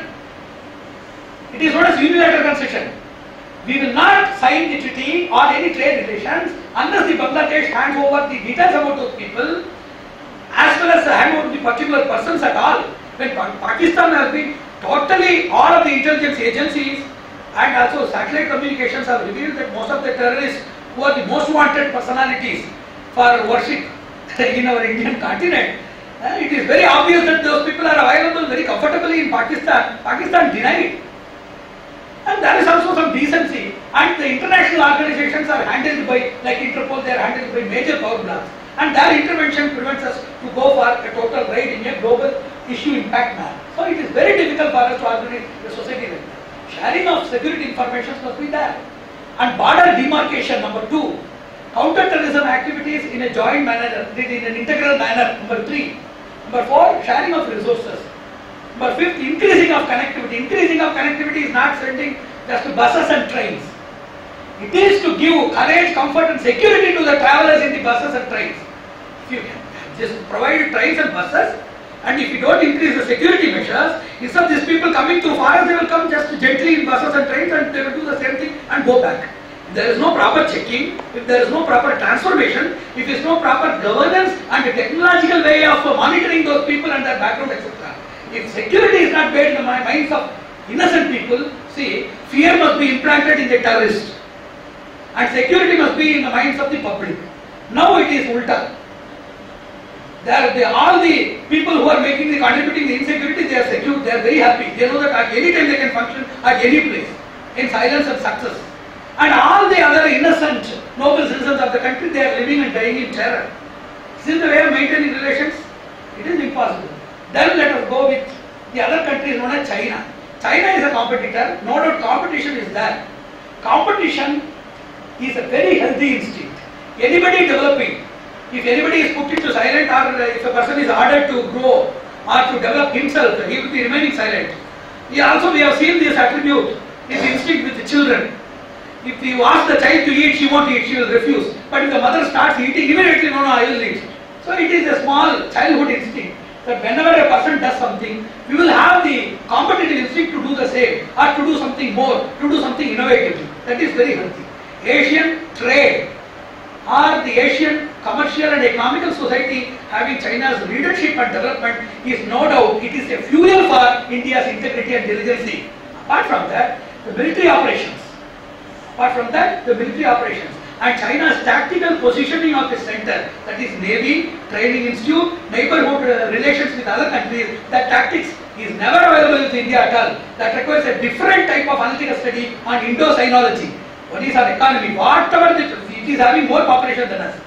It is known as unilateral concession. We will not sign the treaty or any trade relations unless the Bangladesh hands over the details about those people as well as hand over the particular persons at all. When Pakistan has been totally, all of the intelligence agencies and also satellite communications have revealed that most of the terrorists who are the most wanted personalities for worship in our Indian continent, uh, it is very obvious that those people are available very comfortably in Pakistan. Pakistan denied. And there is also some decency, and the international organizations are handled by, like Interpol, they are handled by major power blocks, and their intervention prevents us to go for a total raid in a global issue impact manner. So it is very difficult for us to organize a society like that. Sharing of security information must be there. And border demarcation, number two. Counter-terrorism activities in a joint manner, in an integral manner, number three. Number four, sharing of resources. Number fifth, increasing of connectivity. Increasing of connectivity is not sending just buses and trains. It is to give courage, comfort and security to the travelers in the buses and trains. If you just provide trains and buses, and if you don't increase the security measures, instead of these people coming through forest, they will come just gently in buses and trains and they will do the same thing and go back. If there is no proper checking, if there is no proper transformation, if there is no proper governance and a technological way of monitoring those people and their background, et cetera. If security is not made in the minds of innocent people, see, fear must be implanted in the terrorists and security must be in the minds of the public. Now it is ulta. They are, all the people who are making the contributing the insecurity, they are secure, they are very happy. They know that at any time they can function at any place in silence and success. And all the other innocent, noble citizens of the country, they are living and dying in terror. Is this the way of maintaining relations? It is impossible. Then let us go with the other country known as China. China is a competitor, no doubt competition is there. Competition is a very healthy instinct. Anybody developing, if anybody is put into silent or if a person is ordered to grow or to develop himself, he will be remaining silent. We also we have seen this attribute, this instinct with the children. If you ask the child to eat, she won't eat, she will refuse. But if the mother starts eating, immediately, no, no, I will eat. So it is a small childhood instinct that whenever a person does something, we will have the competitive instinct to do the same or to do something more, to do something innovative. That is very healthy. Asian trade or the Asian commercial and economical society having China's leadership and development is no doubt, it is a fuel for India's integrity and diligency. Apart from that, the military operations. Apart from that, the military operations. And China's tactical positioning of the center, that is Navy, Training Institute, neighborhood uh, relations with other countries, that tactics is never available with India at all. That requires a different type of analytical study on Indo-Sinology. One is on economy, whatever the, it is having more population than us.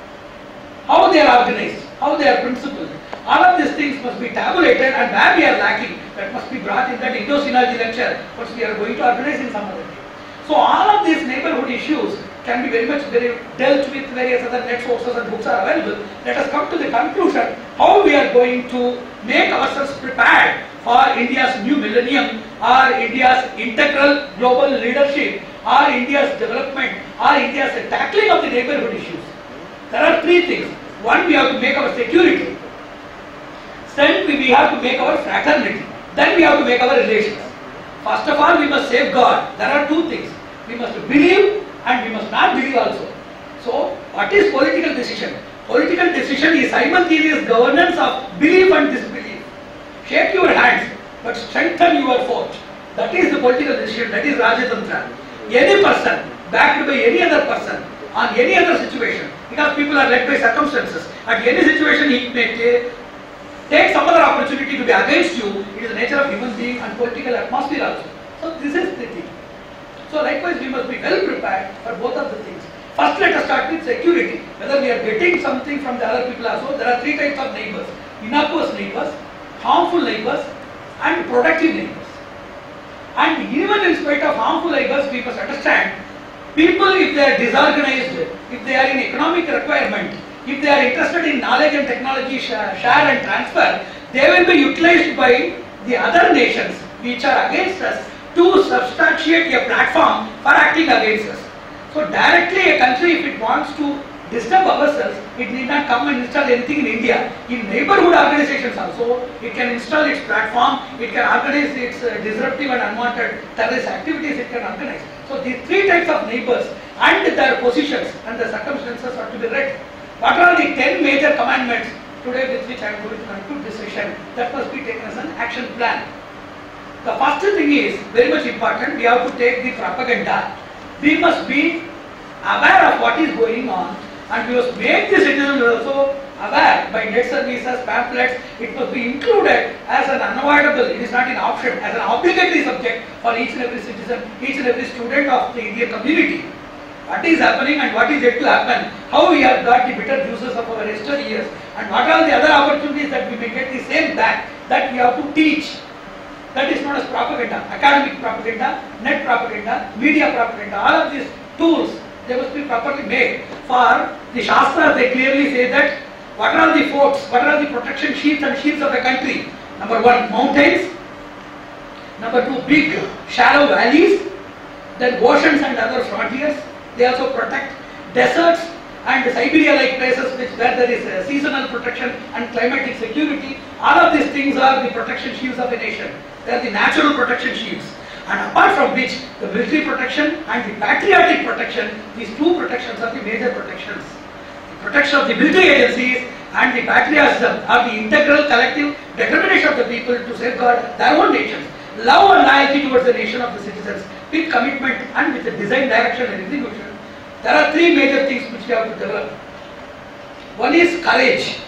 How they are organized, how they are principled. All of these things must be tabulated and where we are lacking, that must be brought in that Indo-Sinology lecture, which we are going to organize in some other day. So all of these neighborhood issues can be very much very dealt with, various other net sources and books are available. Let us come to the conclusion how we are going to make ourselves prepared for India's new millennium or India's integral global leadership or India's development or India's tackling of the neighborhood issues. There are three things. One, we have to make our security. Then we have to make our fraternity. Then we have to make our relations. First of all, we must safeguard. There are two things. We must believe and we must not believe also. So, what is political decision? Political decision is simultaneous governance of belief and disbelief. Shake your hands, but strengthen your fort. That is the political decision. That is Rajatantra. Any person, backed by any other person, on any other situation, because people are led by circumstances. At any situation, he may take, take some other opportunity to be against you. It is the nature of human being and political atmosphere also. So, this is the thing. So, likewise, we must be well prepared for both of the things. First, let us start with security. Whether we are getting something from the other people also, there are three types of neighbors. Innocuous neighbors, harmful neighbors, and productive neighbors. And even in spite of harmful neighbors, we must understand, people, if they are disorganized, if they are in economic requirement, if they are interested in knowledge and technology share and transfer, they will be utilized by the other nations which are against us to substantiate a platform for acting against us. So directly a country, if it wants to disturb ourselves, it need not come and install anything in India. In neighborhood organizations also, it can install its platform, it can organize its uh, disruptive and unwanted terrorist activities, it can organize. So these three types of neighbors and their positions and the circumstances are to be read. What are the ten major commandments today with which I am going to conclude this session that must be taken as an action plan? The first thing is very much important. We have to take the propaganda. We must be aware of what is going on, and we must make the citizens also aware by net services, pamphlets. It must be included as an unavoidable, it is not an option, as an obligatory subject for each and every citizen, each and every student of the Indian community. What is happening and what is yet to happen, how we have got the bitter juices of our yesterday years, and what are the other opportunities that we may get the same back, that we have to teach. That is known as propaganda, academic propaganda, net propaganda, media propaganda. All of these tools, they must be properly made. For the Shastras, they clearly say that what are the forts, what are the protection shields and shields of a country? Number one, mountains. Number two, big shallow valleys. Then oceans and other frontiers. They also protect deserts and Siberia-like places which, where there is a seasonal protection and climatic security. All of these things are the protection shields of a nation. They are the natural protection shields. And apart from which, the military protection and the patriotic protection, these two protections are the major protections. The protection of the military agencies and the patriotism are the integral collective determination of the people to safeguard their own nations. Love and loyalty towards the nation of the citizens with commitment and with the design, direction and execution. There are three major things which we have to develop. One is courage.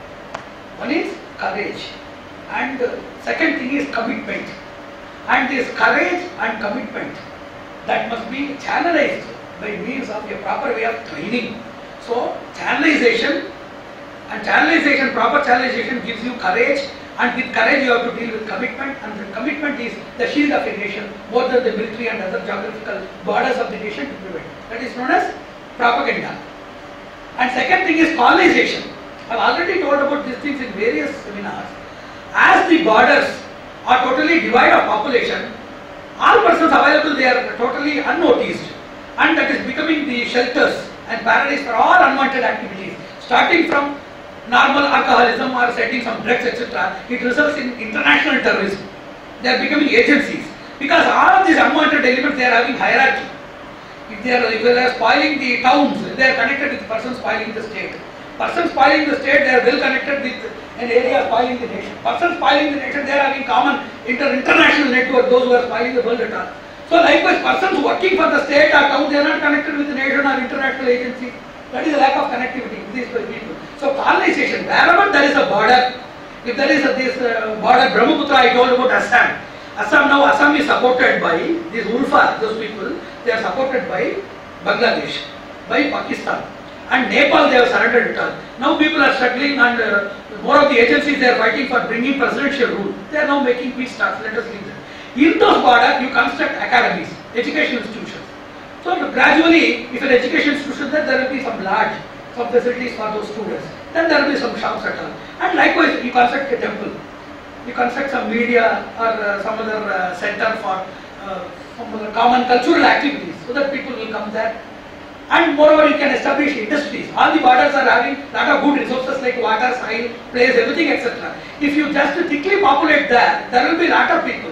One is courage. And the second thing is commitment. And this courage and commitment, that must be channelized by means of a proper way of training. So, channelization and channelization, proper channelization gives you courage, and with courage you have to deal with commitment, and the commitment is the shield of a nation more than the military and other geographical borders of the nation to prevent. That is known as propaganda. And second thing is colonization. I have already told about these things in various seminars. As the borders are totally devoid of population, all persons available, they are totally unnoticed, and that is becoming the shelters and paradise for all unwanted activities, starting from normal alcoholism or setting some drugs, et cetera. It results in international terrorism. They are becoming agencies because all of these unwanted elements, they are having hierarchy. If they are, if they are spoiling the towns, they are connected with persons spoiling the state. Persons spoiling the state, they are well connected with an area spoiling the nation. Persons spoiling the nation, they are having common inter international network, those who are spoiling the world at all. So likewise, persons working for the state or town, they are not connected with the nation or international agency. That is a lack of connectivity with these people. So colonization, wherever there is a border, if there is a, this uh, border, Brahmaputra, I told about Assam. Assam now, Assam is supported by these Ulfa, those people, they are supported by Bangladesh, by Pakistan. And Nepal, they have surrendered it all. Now people are struggling, and uh, more of the agencies, they are fighting for bringing presidential rule. They are now making peace talks. Let us leave them. In those borders, you construct academies, educational institutions. So gradually, if an education institution, then there will be some large, some facilities for those students. Then there will be some shops at all. And likewise, you construct a temple. You construct some media or uh, some other uh, center for uh, some other common cultural activities, so that people will come there. And moreover, you can establish industries. All the borders are having a lot of good resources like water, soil, place, everything, et cetera. If you just thickly populate there, there will be a lot of people. So you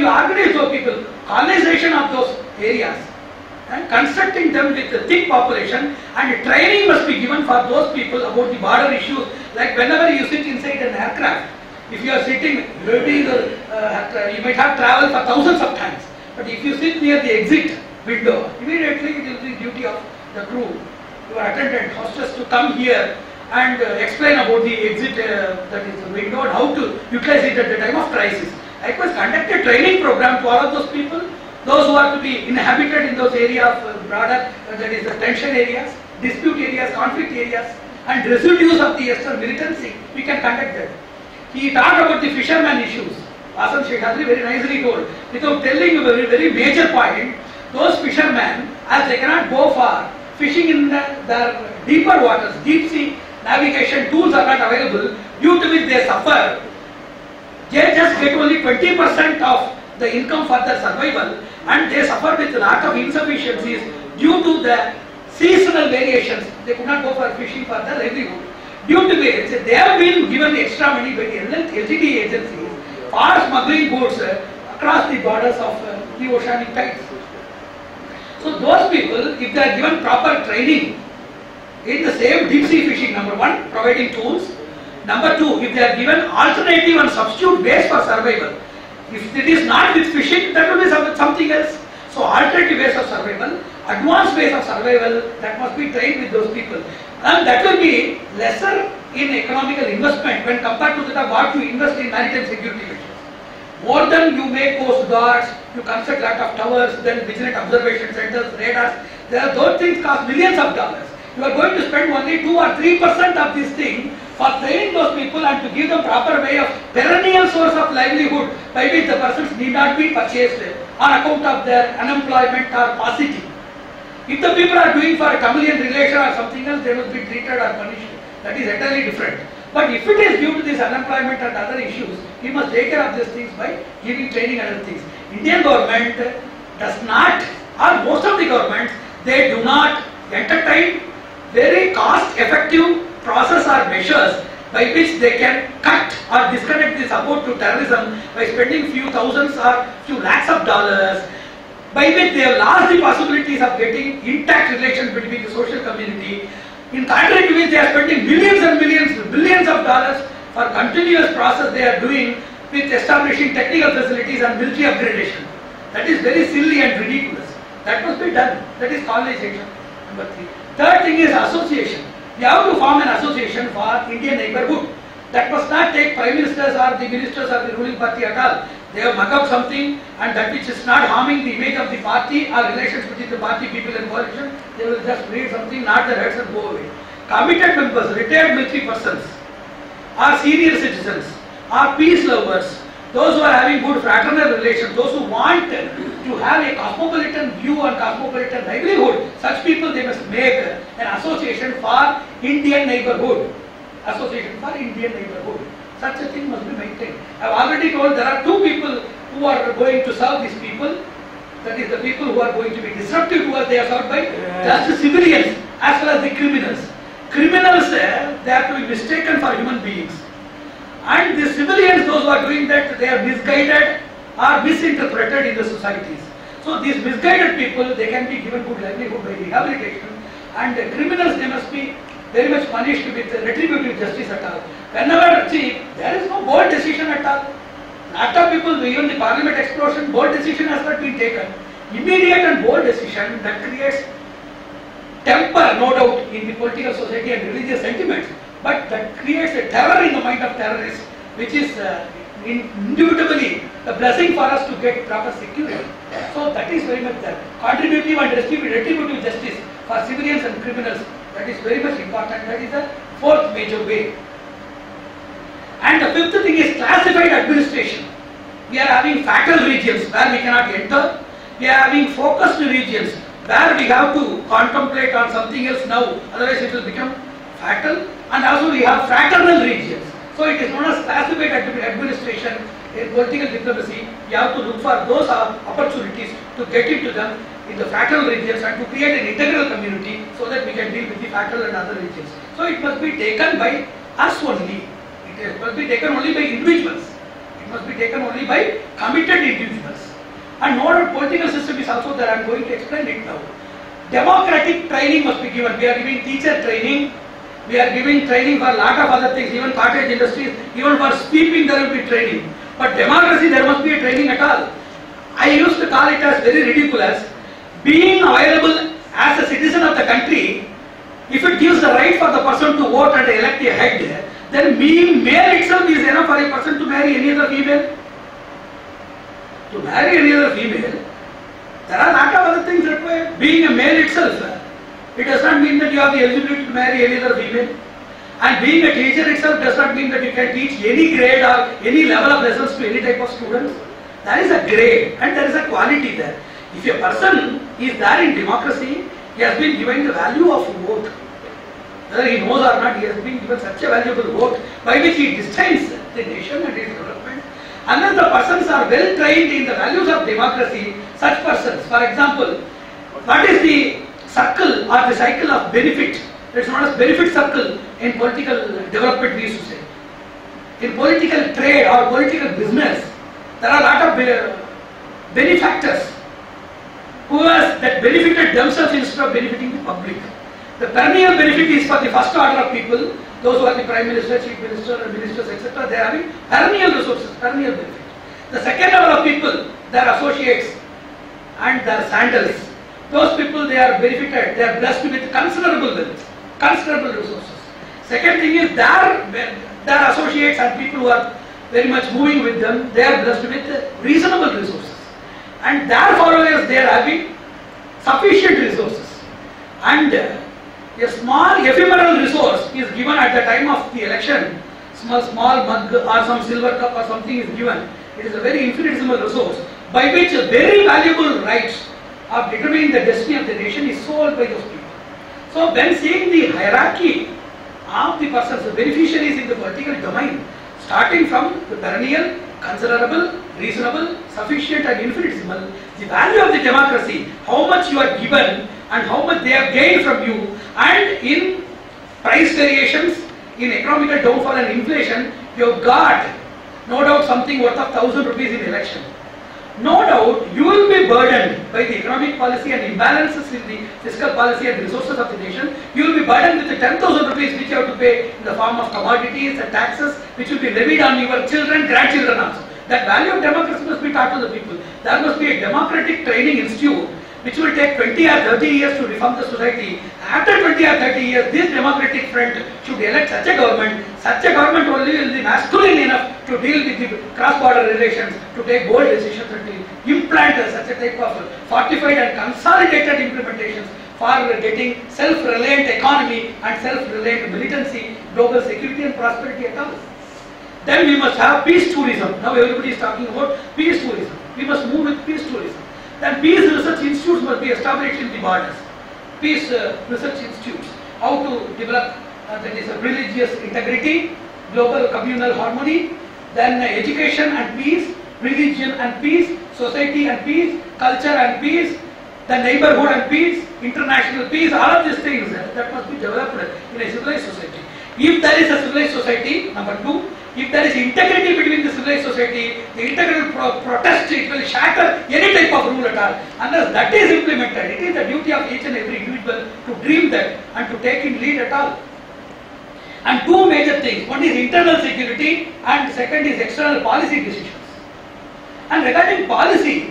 you organize those people, colonization of those areas and constructing them with a thick population, and training must be given for those people about the border issues. Like whenever you sit inside an aircraft, if you are sitting, maybe uh, you might have traveled for thousands of times, but if you sit near the exit window, immediately it will be duty of the crew, your attendant, hostess, to come here and uh, explain about the exit, uh, that is the window, and how to utilize it at the time of crisis. Likewise, conduct a training program to all of those people, those who are to be inhabited in those areas of uh, broader, uh, that is the tension areas, dispute areas, conflict areas, and residues of the Eastern militancy. We can conduct that. He talked about the fishermen issues. Asan Shekhadri very nicely told, without telling a very, very major point, those fishermen, as they cannot go far, fishing in the, their deeper waters, deep sea navigation tools are not available, due to which they suffer. They just get only twenty percent of the income for their survival, and they suffer with lot of insufficiencies due to the seasonal variations. They could not go for fishing for their livelihood. Due to which they have been given extra money by the L G D agencies for smuggling goods across the borders of the oceanic tides. So those people, if they are given proper training in the same deep sea fishing, number one, providing tools. Number two, if they are given alternative and substitute ways for survival. If it is not with fishing, that will be something else. So alternative ways of survival, advanced ways of survival, that must be trained with those people. And that will be lesser in economical investment when compared to that of what you invest in maritime security measures. More than you make coast guards, you construct lot of towers, then vigilant observation centers, radars. There are those things cost millions of dollars. You are going to spend only two or three percent of this thing for training those people and to give them proper way of perennial source of livelihood by which the persons need not be purchased on account of their unemployment or paucity. If the people are doing for a chameleon relation or something else, they must be treated or punished. That is entirely different. But if it is due to this unemployment and other issues, we must take care of these things by giving training and other things. Indian government does not, or most of the governments, they do not entertain very cost-effective process or measures by which they can cut or disconnect the support to terrorism by spending few thousands or few lakhs of dollars, by which they have lost the possibilities of getting intact relations between the social community. In contrary to which they are spending millions and millions, billions of dollars for continuous process they are doing with establishing technical facilities and military upgradation. That is very silly and ridiculous. That must be done. That is colonization. Number three. Third thing is association. We have to form an association for Indian neighbourhood. That must not take prime ministers or the ministers or the ruling party at all. They have mug up something, and that which is not harming the image of the party or relations between the party people and coalition, they will just read something, nod their heads and go away. Committed members, retired military persons, or senior citizens, or peace lovers, those who are having good fraternal relations, those who want to have a cosmopolitan view and cosmopolitan livelihood, such people they must make an association for Indian neighbourhood. Association for Indian neighbourhood. Such a thing must be maintained. I have already told there are two people who are going to serve these people. That is the people who are going to be disruptive to us, they are served by just the civilians as well as the criminals. Criminals, uh, they are to be mistaken for human beings. And the civilians, those who are doing that, they are misguided or misinterpreted in the societies. So these misguided people, they can be given good livelihood by rehabilitation, and the criminals, they must be very much punished with retributive justice at all. Whenever, see, there is no bold decision at all. Lot of people, even the parliament explosion, bold decision has not been taken. Immediate and bold decision that creates temper, no doubt, in the political society and religious sentiments, but that creates a terror in the mind of terrorists, which is uh, indubitably a blessing for us to get proper security. So that is very much there. Contributive and retributive justice for civilians and criminals, that is very much important. That is the fourth major way. And the fifth thing is classified administration. We are having fatal regions where we cannot enter. We are having focused regions where we have to contemplate on something else now, otherwise it will become fatal. And also we have fraternal regions. So it is known as classified administration. In political diplomacy, you have to look for those opportunities to get into them in the fraternal regions and to create an integral community so that we can deal with the fraternal and other regions. So it must be taken by us only. It must be taken only by individuals. It must be taken only by committed individuals. And no doubt political system is also there. I am going to explain it now. Democratic training must be given. We are giving teacher training. We are giving training for a lot of other things, even cottage industries, even for sweeping there will be training. But democracy, there must be a training at all. I used to call it as very ridiculous. Being available as a citizen of the country, if it gives the right for the person to vote and elect a head, then being male itself is enough for a person to marry any other female. To marry any other female, there are a lot of other things required. Being a male itself, it does not mean that you have the eligibility to marry any other female. And being a teacher itself does not mean that you can teach any grade or any level of lessons to any type of students. There is a grade and there is a quality there. If a person is there in democracy, he has been given the value of vote. Whether he knows or not, he has been given such a valuable vote by which he destines the nation and its development. Unless the persons are well trained in the values of democracy, such persons, for example, what is the circle or the cycle of benefit? It's known as benefit circle in political development, we used to say. In political trade or political business, there are a lot of benefactors who has that benefited themselves instead of benefiting the public. The perennial benefit is for the first order of people, those who are the prime minister, chief minister, and ministers, et cetera. They are having perennial resources, perennial benefit. The second order of people, their associates and their sandals. Those people, they are benefited, they are blessed with considerable wealth, considerable resources. Second thing is their, their associates and people who are very much moving with them, they are blessed with reasonable resources. And their followers, they are having sufficient resources. And a small ephemeral resource is given at the time of the election. Small, small mug or some silver cup or something is given. It is a very infinitesimal resource by which very valuable rights of determining the destiny of the nation is sold by those people. So when seeing the hierarchy of the persons, the beneficiaries in the political domain, starting from the perennial, considerable, reasonable, sufficient and infinitesimal, the value of the democracy, how much you are given and how much they have gained from you, and in price variations, in economical downfall and inflation, you have got no doubt something worth of thousand rupees in election. No doubt you will be burdened by the economic policy and imbalances in the fiscal policy and resources of the nation. You will be burdened with the ten thousand rupees which you have to pay in the form of commodities and taxes which will be levied on your children, grandchildren also. That value of democracy must be taught to the people. There must be a democratic training institute which will take twenty or thirty years to reform the society. After twenty or thirty years, this democratic front should elect such a government. Such a government only will be masculine enough to deal with the cross-border relations, to take bold decisions and to implant such a type of fortified and consolidated implementations for getting self-reliant economy and self-reliant militancy, global security and prosperity at all. Then we must have peace tourism. Now everybody is talking about peace tourism. We must move with peace tourism. Then peace research institutes must be established in the borders. Peace uh, research institutes. How to develop uh, that is uh, religious integrity, global communal harmony, then uh, education and peace, religion and peace, society and peace, culture and peace, the neighborhood and peace, international peace, all of these things uh, that must be developed in a civilized society. If there is a civilized society, number two, if there is integrity between the civilized society, the integral pro protest, it will shatter any type of rule at all. Unless that is implemented, it is the duty of each and every individual to dream that and to take in lead at all. And two major things, one is internal security and second is external policy decisions. And regarding policy,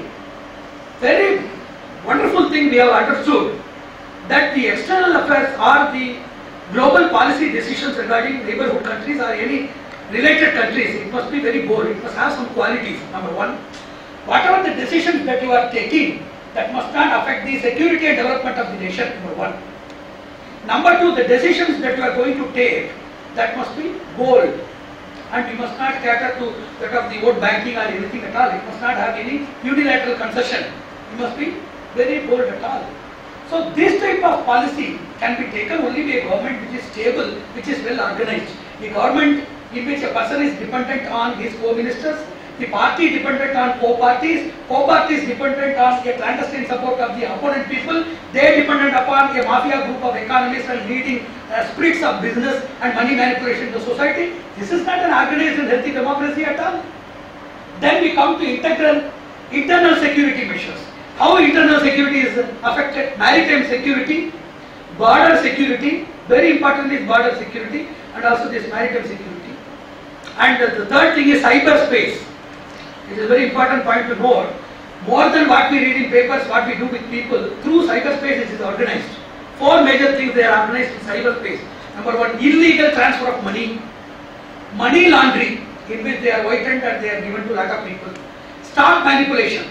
very wonderful thing we have understood that the external affairs or the global policy decisions regarding neighborhood countries or any related countries, it must be very bold, it must have some qualities. Number one, whatever the decisions that you are taking, that must not affect the security and development of the nation, number one. Number two, the decisions that you are going to take, that must be bold. And you must not cater to that of the vote banking or anything at all. It must not have any unilateral concession. You must be very bold at all. So this type of policy can be taken only by a government which is stable, which is well organized. The government in which a person is dependent on his co-ministers, the party dependent on co-parties, co-parties dependent on a clandestine support of the opponent people, they dependent upon a mafia group of economists and leading uh, spirits of business and money manipulation in the society. This is not an organized and healthy democracy at all. Then we come to integral, internal security measures. How internal security is affected? Maritime security, border security, very important is border security, and also this maritime security. And the third thing is cyberspace. It is a very important point to know. More than what we read in papers, what we do with people, through cyberspace it is organized. Four major things they are organized in cyberspace. Number one, illegal transfer of money, money laundering, in which they are whitened and they are given to lot of people, stock manipulation,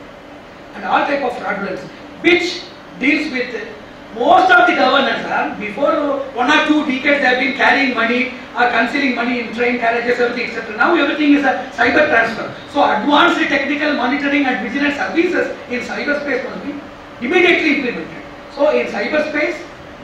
and all type of fraudulence, which deals with most of the governance. Huh? Before one or two decades they have been carrying money or concealing money in train carriages, everything, et cetera. Now everything is a cyber transfer. So advanced technical monitoring and vigilance services in cyberspace must be immediately implemented. So in cyberspace,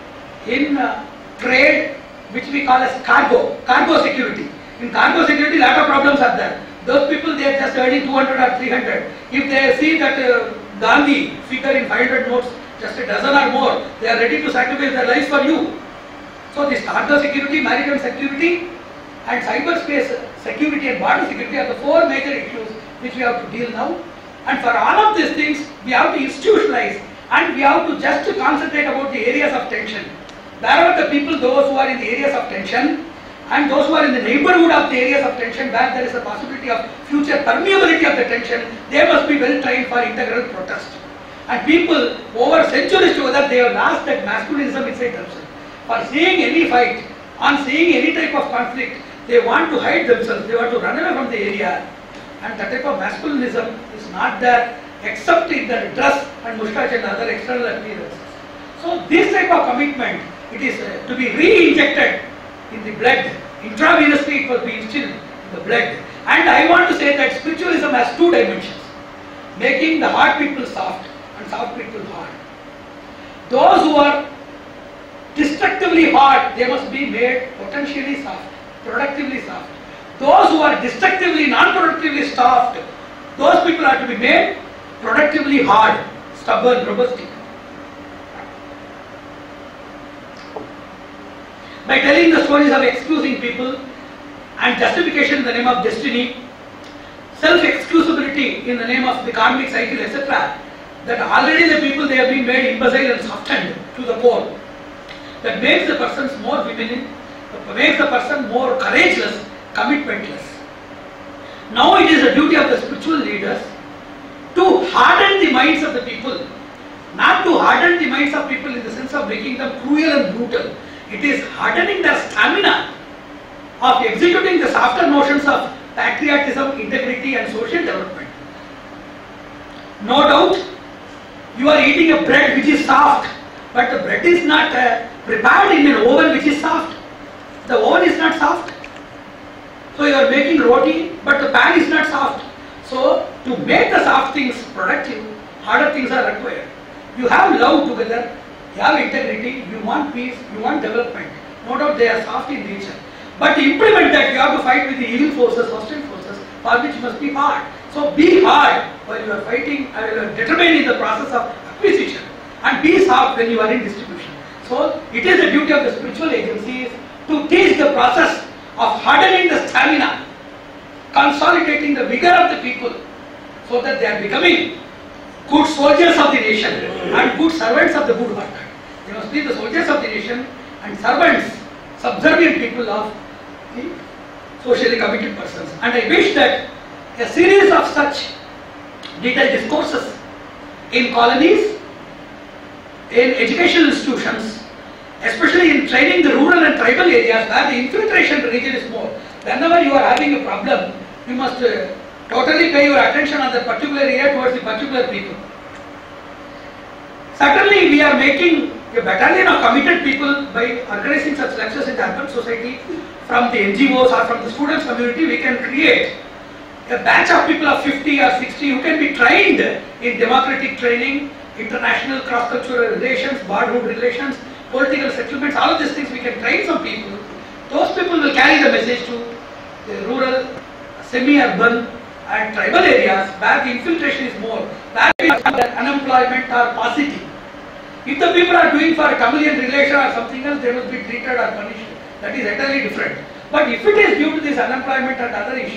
in uh, trade, which we call as cargo, cargo security. In cargo security, lot of problems are there. Those people, they are just earning two hundred or three hundred. If they see that uh, Gandhi figure in five hundred notes, just a dozen or more, they are ready to sacrifice their lives for you. So this cargo security, maritime security, and cyberspace security and border security are the four major issues which we have to deal now. And for all of these things, we have to institutionalize and we have to just concentrate about the areas of tension. There are the people, those who are in the areas of tension, and those who are in the neighborhood of the areas of tension where there is a possibility of future permeability of the tension, they must be well trained for integral protest. And people over centuries together, they have lost that masculinism inside themselves. For seeing any fight, on seeing any type of conflict, they want to hide themselves, they want to run away from the area. And that type of masculinism is not there except in the dress and moustache and other external appearances. So this type of commitment, it is uh, to be re-injected in the blood. Intravenously it will be instilled in the blood. And I want to say that spiritualism has two dimensions. Making the hard people soft and soft people hard. Those who are destructively hard, they must be made potentially soft, productively soft. Those who are destructively, non-productively soft, those people are to be made productively hard, stubborn, robust. By telling the stories of excusing people and justification in the name of destiny, self-exclusability in the name of the karmic cycle, et cetera, that already the people, they have been made imbecile and softened to the core. That makes the persons more feminine, makes the person more courageous, commitmentless. Now it is the duty of the spiritual leaders to harden the minds of the people, not to harden the minds of people in the sense of making them cruel and brutal. It is hardening their stamina of executing the softer notions of patriotism, integrity and social development. No doubt, you are eating a bread which is soft, but the bread is not uh, prepared in an oven which is soft. The oven is not soft. So you are making roti, but the pan is not soft. So to make the soft things productive, harder things are required. You have love together, you have integrity, you want peace, you want development. No doubt they are soft in nature. But to implement that, you have to fight with the evil forces, hostile forces, for which must be hard. So be hard while you are fighting, and you are determined in the process of acquisition, and be soft when you are in distribution. So it is the duty of the spiritual agencies to teach the process of hardening the stamina, consolidating the vigor of the people, so that they are becoming good soldiers of the nation and good servants of the good heart. They must be the soldiers of the nation and servants, subservient people of the socially committed persons. And I wish that a series of such detailed discourses in colonies, in educational institutions, especially in training the rural and tribal areas where the infiltration region is more. Whenever you are having a problem, you must uh, totally pay your attention on the particular area towards the particular people. Certainly we are making a battalion of committed people by organizing such lectures in the urban society. From the N G Os or from the students community, we can create a batch of people of fifty or sixty who can be trained in democratic training, international cross-cultural relations, boardroom relations, political settlements, all of these things we can train some people. Those people will carry the message to the rural, semi-urban and tribal areas where the infiltration is more, where unemployment or paucity. If the people are doing for a chameleon relation or something else, they must be treated or punished. That is entirely different. But if it is due to this unemployment and other issues,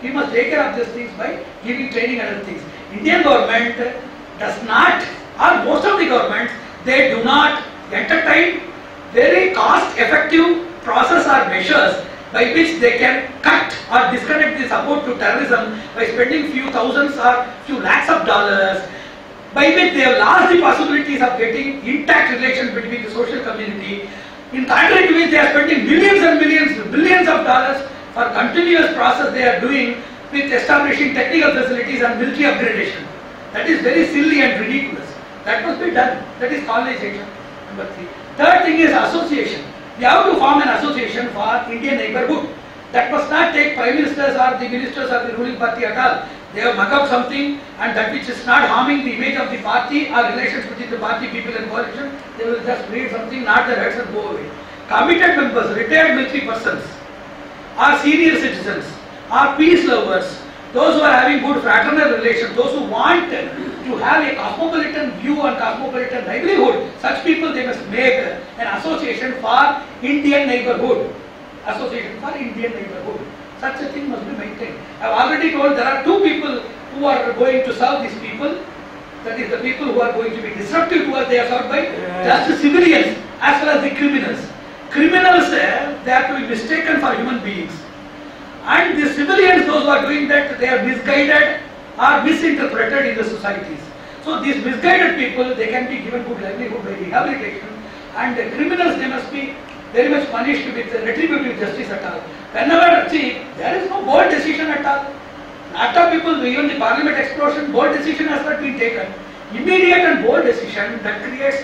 He must take care of these things by giving training and other things. Indian government does not, or most of the governments, they do not entertain very cost effective process or measures by which they can cut or disconnect the support to terrorism by spending few thousands or few lakhs of dollars, by which they have lost the possibilities of getting intact relations between the social community. In contrary to which they are spending millions and millions, billions of dollars for continuous process they are doing with establishing technical facilities and military upgradation. That is very silly and ridiculous. That must be done. That is colonization. Number three. Third thing is association. We have to form an association for Indian neighborhood. That must not take prime ministers or the ministers or the ruling party at all. They have mug up something, and that which is not harming the image of the party or relations between the party people and coalition, they will just read something, nod their heads and go away. Committed members, retired military persons, or senior citizens, or peace lovers, those who are having good fraternal relations, those who want to have a cosmopolitan view and cosmopolitan livelihood, such people they must make an association for Indian neighborhood. Association for Indian neighborhood. Such a thing must be maintained. I have already told there are two people who are going to serve these people. That is the people who are going to be disruptive to us. They are served by just the civilians as well as the criminals. Criminals, uh, they are to be mistaken for human beings. And the civilians, those who are doing that, they are misguided or misinterpreted in the societies. So these misguided people, they can be given good livelihood by rehabilitation, and the criminals, they must be very much punished with retributive justice at all. Whenever, see, there is no bold decision at all. Lot of people, even the parliament explosion, bold decision has not been taken. Immediate and bold decision that creates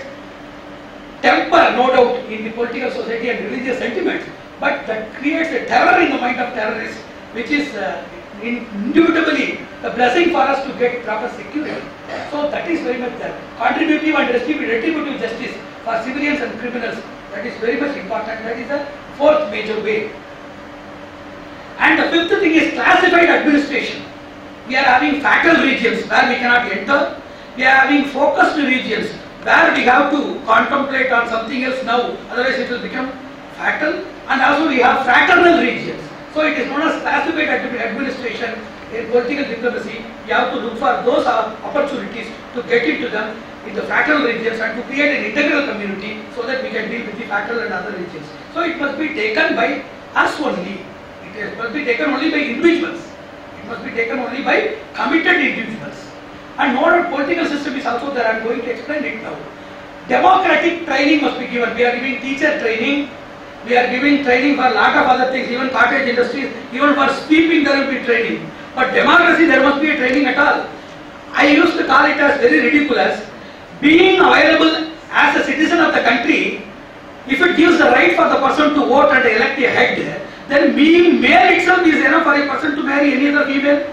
temper, no doubt, in the political society and religious sentiment, but that creates a terror in the mind of terrorists, which is uh, indubitably the blessing for us to get proper security. So that is very much there. Contributive and retributive justice for civilians and criminals, that is very much important. That is the fourth major way. And the fifth thing is classified administration. We are having fatal regions where we cannot enter. We are having focused regions where we have to contemplate on something else now, otherwise it will become fatal. And also we have fraternal regions. So it is known as classified administration. In political diplomacy, you have to look for those opportunities to get into them in the fraternal regions and to create an integral community so that we can deal with the fraternal and other regions. So it must be taken by us only. It must be taken only by individuals. It must be taken only by committed individuals. And no doubt political system is also there. I am going to explain it now. Democratic training must be given. We are giving teacher training. We are giving training for a lot of other things, even cottage industries, even for sweeping there will be training. But democracy, there must be a training at all. I used to call it as very ridiculous. Being available as a citizen of the country, if it gives the right for the person to vote and elect a head, then being male itself is enough for a person to marry any other female.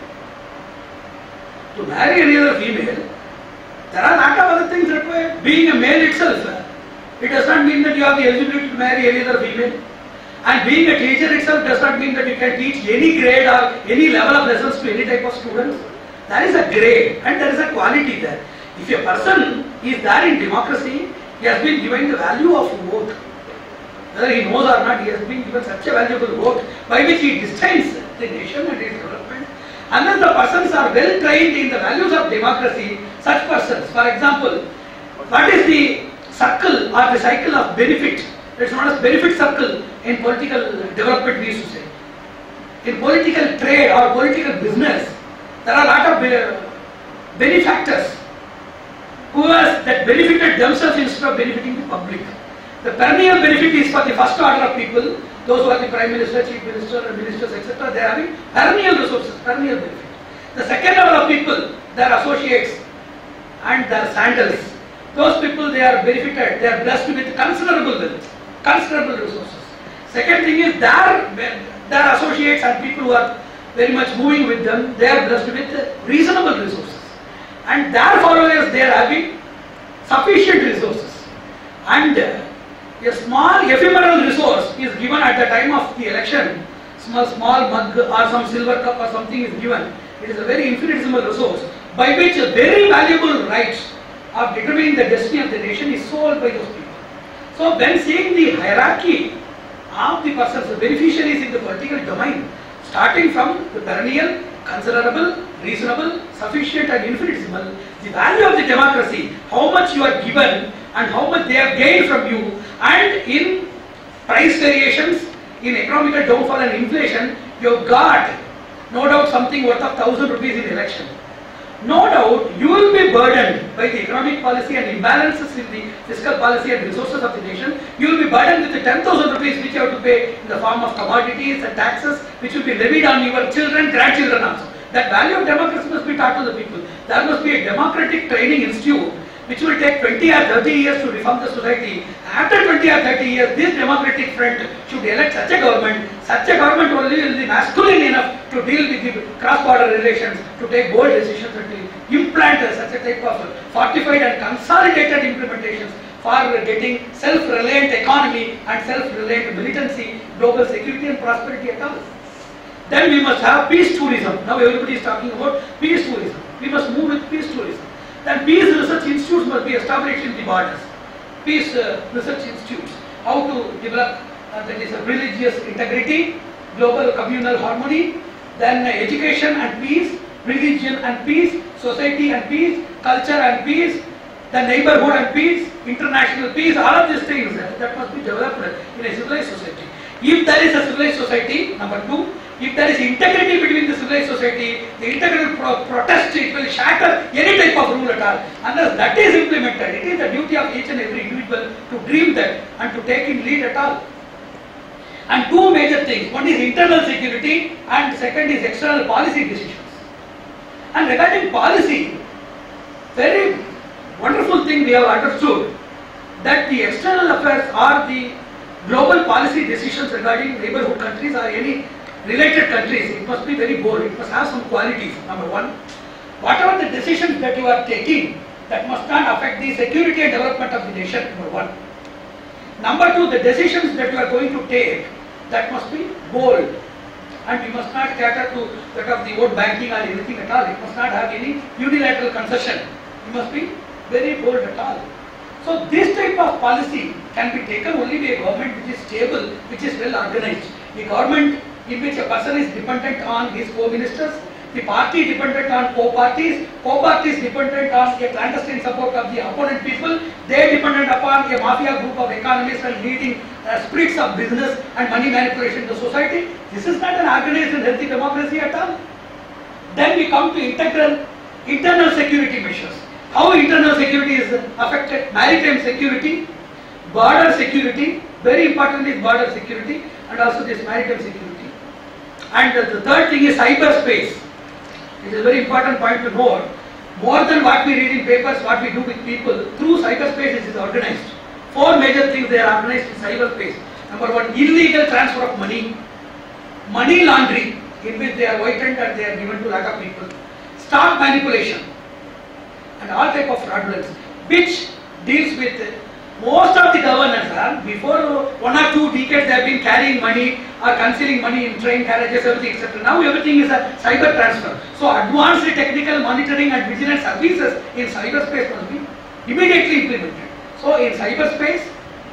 To marry any other female, there are a lot of other things required. Being a male itself, it does not mean that you have the eligibility to marry any other female. And being a teacher itself does not mean that you can teach any grade or any level of lessons to any type of students. There is a grade and there is a quality there. If a person is there in democracy, he has been given the value of vote. Whether he knows or not, he has been given such a valuable vote by which he destines the nation and its development. And then the persons are well trained in the values of democracy. Such persons, for example, what is the circle or the cycle of benefit? It's known as benefit circle in political development, we used to say. In political trade or political business, there are a lot of benefactors who has that benefited themselves instead of benefiting the public. The perennial benefit is for the first order of people, those who are the Prime Minister, Chief Minister, Ministers, et cetera. They are having perennial resources, perennial benefit. The second level of people, their associates and their sandals. Those people, they are benefited, they are blessed with considerable wealth, considerable resources. Second thing is their, their associates and people who are very much moving with them, they are blessed with reasonable resources. And their followers, they are having sufficient resources. And a small ephemeral resource is given at the time of the election. Small, small mug or some silver cup or something is given. It is a very infinitesimal resource by which a very valuable rights of determining the destiny of the nation is sold by those people. So when seeing the hierarchy of the persons, the beneficiaries in the political domain, starting from the perennial, considerable, reasonable, sufficient and infinitesimal, the value of the democracy, how much you are given and how much they have gained from you, and in price variations, in economical downfall and inflation, you have got no doubt something worth of thousand rupees in election. No doubt you will be burdened by the economic policy and imbalances in the fiscal policy and resources of the nation. You will be burdened with the ten thousand rupees which you have to pay in the form of commodities and taxes which will be levied on your children, grandchildren also. That value of democracy must be taught to the people. There must be a democratic training institute which will take twenty or thirty years to reform the society. After twenty or thirty years, this democratic front should elect such a government. Such a government only will be masculine enough to deal with the cross-border relations, to take bold decisions and to implant such a type of fortified and consolidated implementations for getting self-reliant economy and self-reliant militancy, global security and prosperity at all. Then we must have peace tourism. Now everybody is talking about peace tourism. We must move with peace tourism. Then peace research institutes must be established in the borders. Peace uh, research institutes. How to develop uh, that is uh, religious integrity, global communal harmony, then uh, education and peace, religion and peace, society and peace, culture and peace, the neighborhood and peace, international peace, all of these things uh, that must be developed in a civilized society. If there is a civilized society, number two, if there is integrity between the civilized society, the integral pro protest, it will shatter any type of rule at all. Unless that is implemented, it is the duty of each and every individual to dream that and to take in lead at all. And two major things, one is internal security and second is external policy decisions. And regarding policy, very wonderful thing we have understood that the external affairs are the global policy decisions regarding neighborhood countries or any related countries. It must be very bold, it must have some qualities. Number one, whatever the decisions that you are taking, that must not affect the security and development of the nation, number one. Number two, the decisions that you are going to take, that must be bold. And we must not cater to that of the vote banking or anything at all. It must not have any unilateral concession. It must be very bold at all. So this type of policy can be taken only by a government which is stable, which is well organized. A government in which a person is dependent on his co-ministers, the party dependent on co-parties, co-parties dependent on a clandestine support of the opponent people, they dependent upon a mafia group of economists and leading uh, spirits of business and money manipulation in the society. This is not an organized and healthy democracy at all. Then we come to integral, internal security measures. How internal security is affected? Maritime security, border security, very important is border security and also this maritime security. And the third thing is cyberspace. It is a very important point to note. More than what we read in papers, what we do with people, through cyberspace it is organized. Four major things they are organized in cyberspace. Number one, illegal transfer of money, money laundering, in which they are whitened and they are given to lot of people, stock manipulation, and all type of fraudulence, which deals with most of the governance. Uh, before one or two decades they have been carrying money or concealing money in train carriages, everything, et cetera. Now everything is a cyber transfer. So advanced technical monitoring and vigilance services in cyberspace must be immediately implemented. So in cyberspace,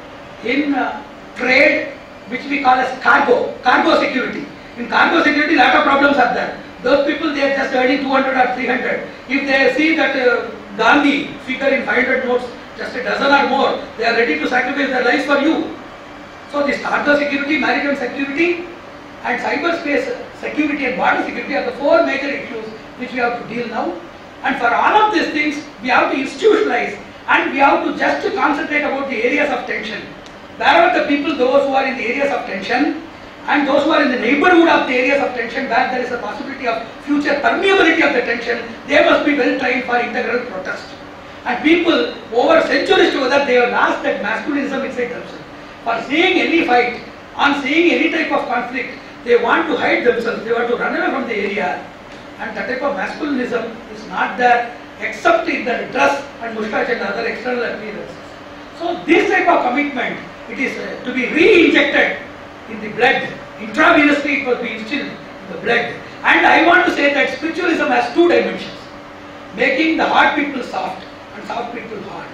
in uh, trade, which we call as cargo, cargo security. In cargo security, lot of problems are there. Those people, they are just earning two hundred or three hundred. If they see that uh, Gandhi figure in five hundred notes, just a dozen or more, they are ready to sacrifice their lives for you. So this cargo security, maritime security and cyberspace security and border security are the four major issues which we have to deal now. And for all of these things, we have to institutionalize and we have to just concentrate about the areas of tension. Wherever the people, those who are in the areas of tension and those who are in the neighborhood of the areas of tension where there is a possibility of future permeability of the tension, they must be well trained for integral protest. And people over centuries together, they have lost that masculinism inside themselves. For seeing any fight, on seeing any type of conflict, they want to hide themselves, they want to run away from the area. And that type of masculinism is not there except in the dress and moustache and other external appearances. So this type of commitment, it is uh, to be re-injected in the blood. Intravenously it must be instilled in the blood. And I want to say that spiritualism has two dimensions. Making the hard people soft and soft people hard.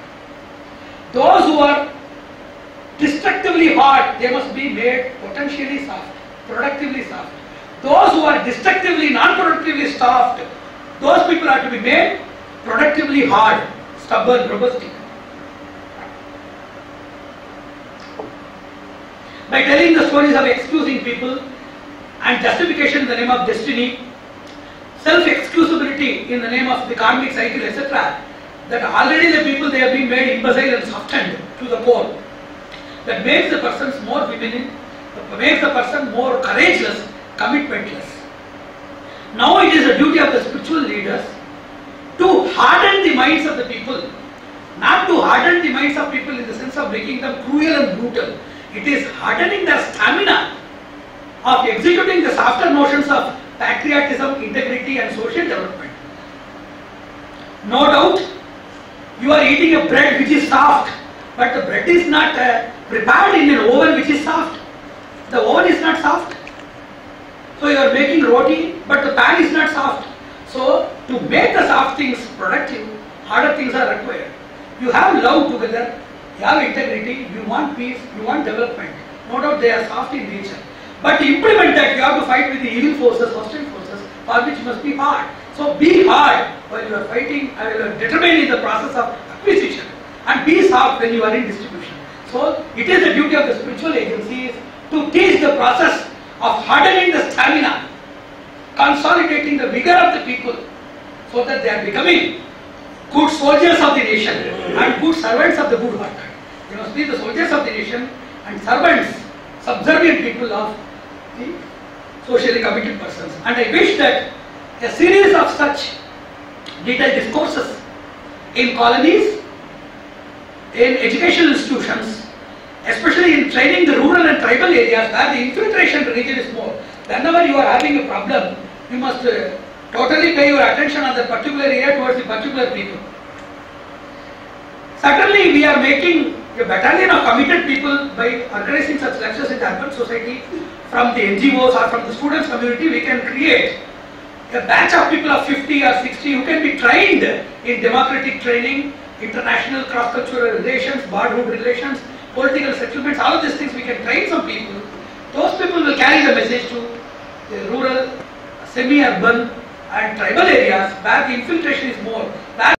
Those who are destructively hard, they must be made potentially soft, productively soft. Those who are destructively, non-productively staffed, those people are to be made productively hard, stubborn, robust. By telling the stories of excusing people and justification in the name of destiny, self-excusability in the name of the karmic cycle, et cetera, that already the people they have been made imbecile and softened to the core. That makes the persons more feminine, makes the person more courageous, commitmentless. Now it is the duty of the spiritual leaders to harden the minds of the people, not to harden the minds of people in the sense of making them cruel and brutal. It is hardening their stamina of executing the softer notions of patriotism, integrity and social development. No doubt, you are eating a bread which is soft, but the bread is not uh, prepared in an oven which is soft. The oven is not soft. So you are making roti, but the pan is not soft. So to make the soft things productive, harder things are required. You have love together, you have integrity, you want peace, you want development. No doubt they are soft in nature. But to implement that, you have to fight with the evil forces, hostile forces, for which must be hard. So be hard while you are fighting, and you are determined in the process of acquisition, and be soft when you are in distribution. So it is the duty of the spiritual agencies to teach the process of hardening the stamina, consolidating the vigor of the people, so that they are becoming good soldiers of the nation and good servants of the good work. They must be the soldiers of the nation and servants, subservient people of the socially committed persons. And I wish that a series of such detailed discourses in colonies, in educational institutions, especially in training the rural and tribal areas where the infiltration region is more. Whenever you are having a problem, you must uh, totally pay your attention on the particular area towards the particular people. Certainly we are making a battalion of committed people by organizing such lectures in the urban society. From the N G Os or from the students community, we can create a batch of people of fifty or sixty who can be trained in democratic training, international cross-cultural relations, boardroom relations, political settlements, all of these things we can train some people. Those people will carry the message to the rural, semi-urban and tribal areas where the infiltration is more. Where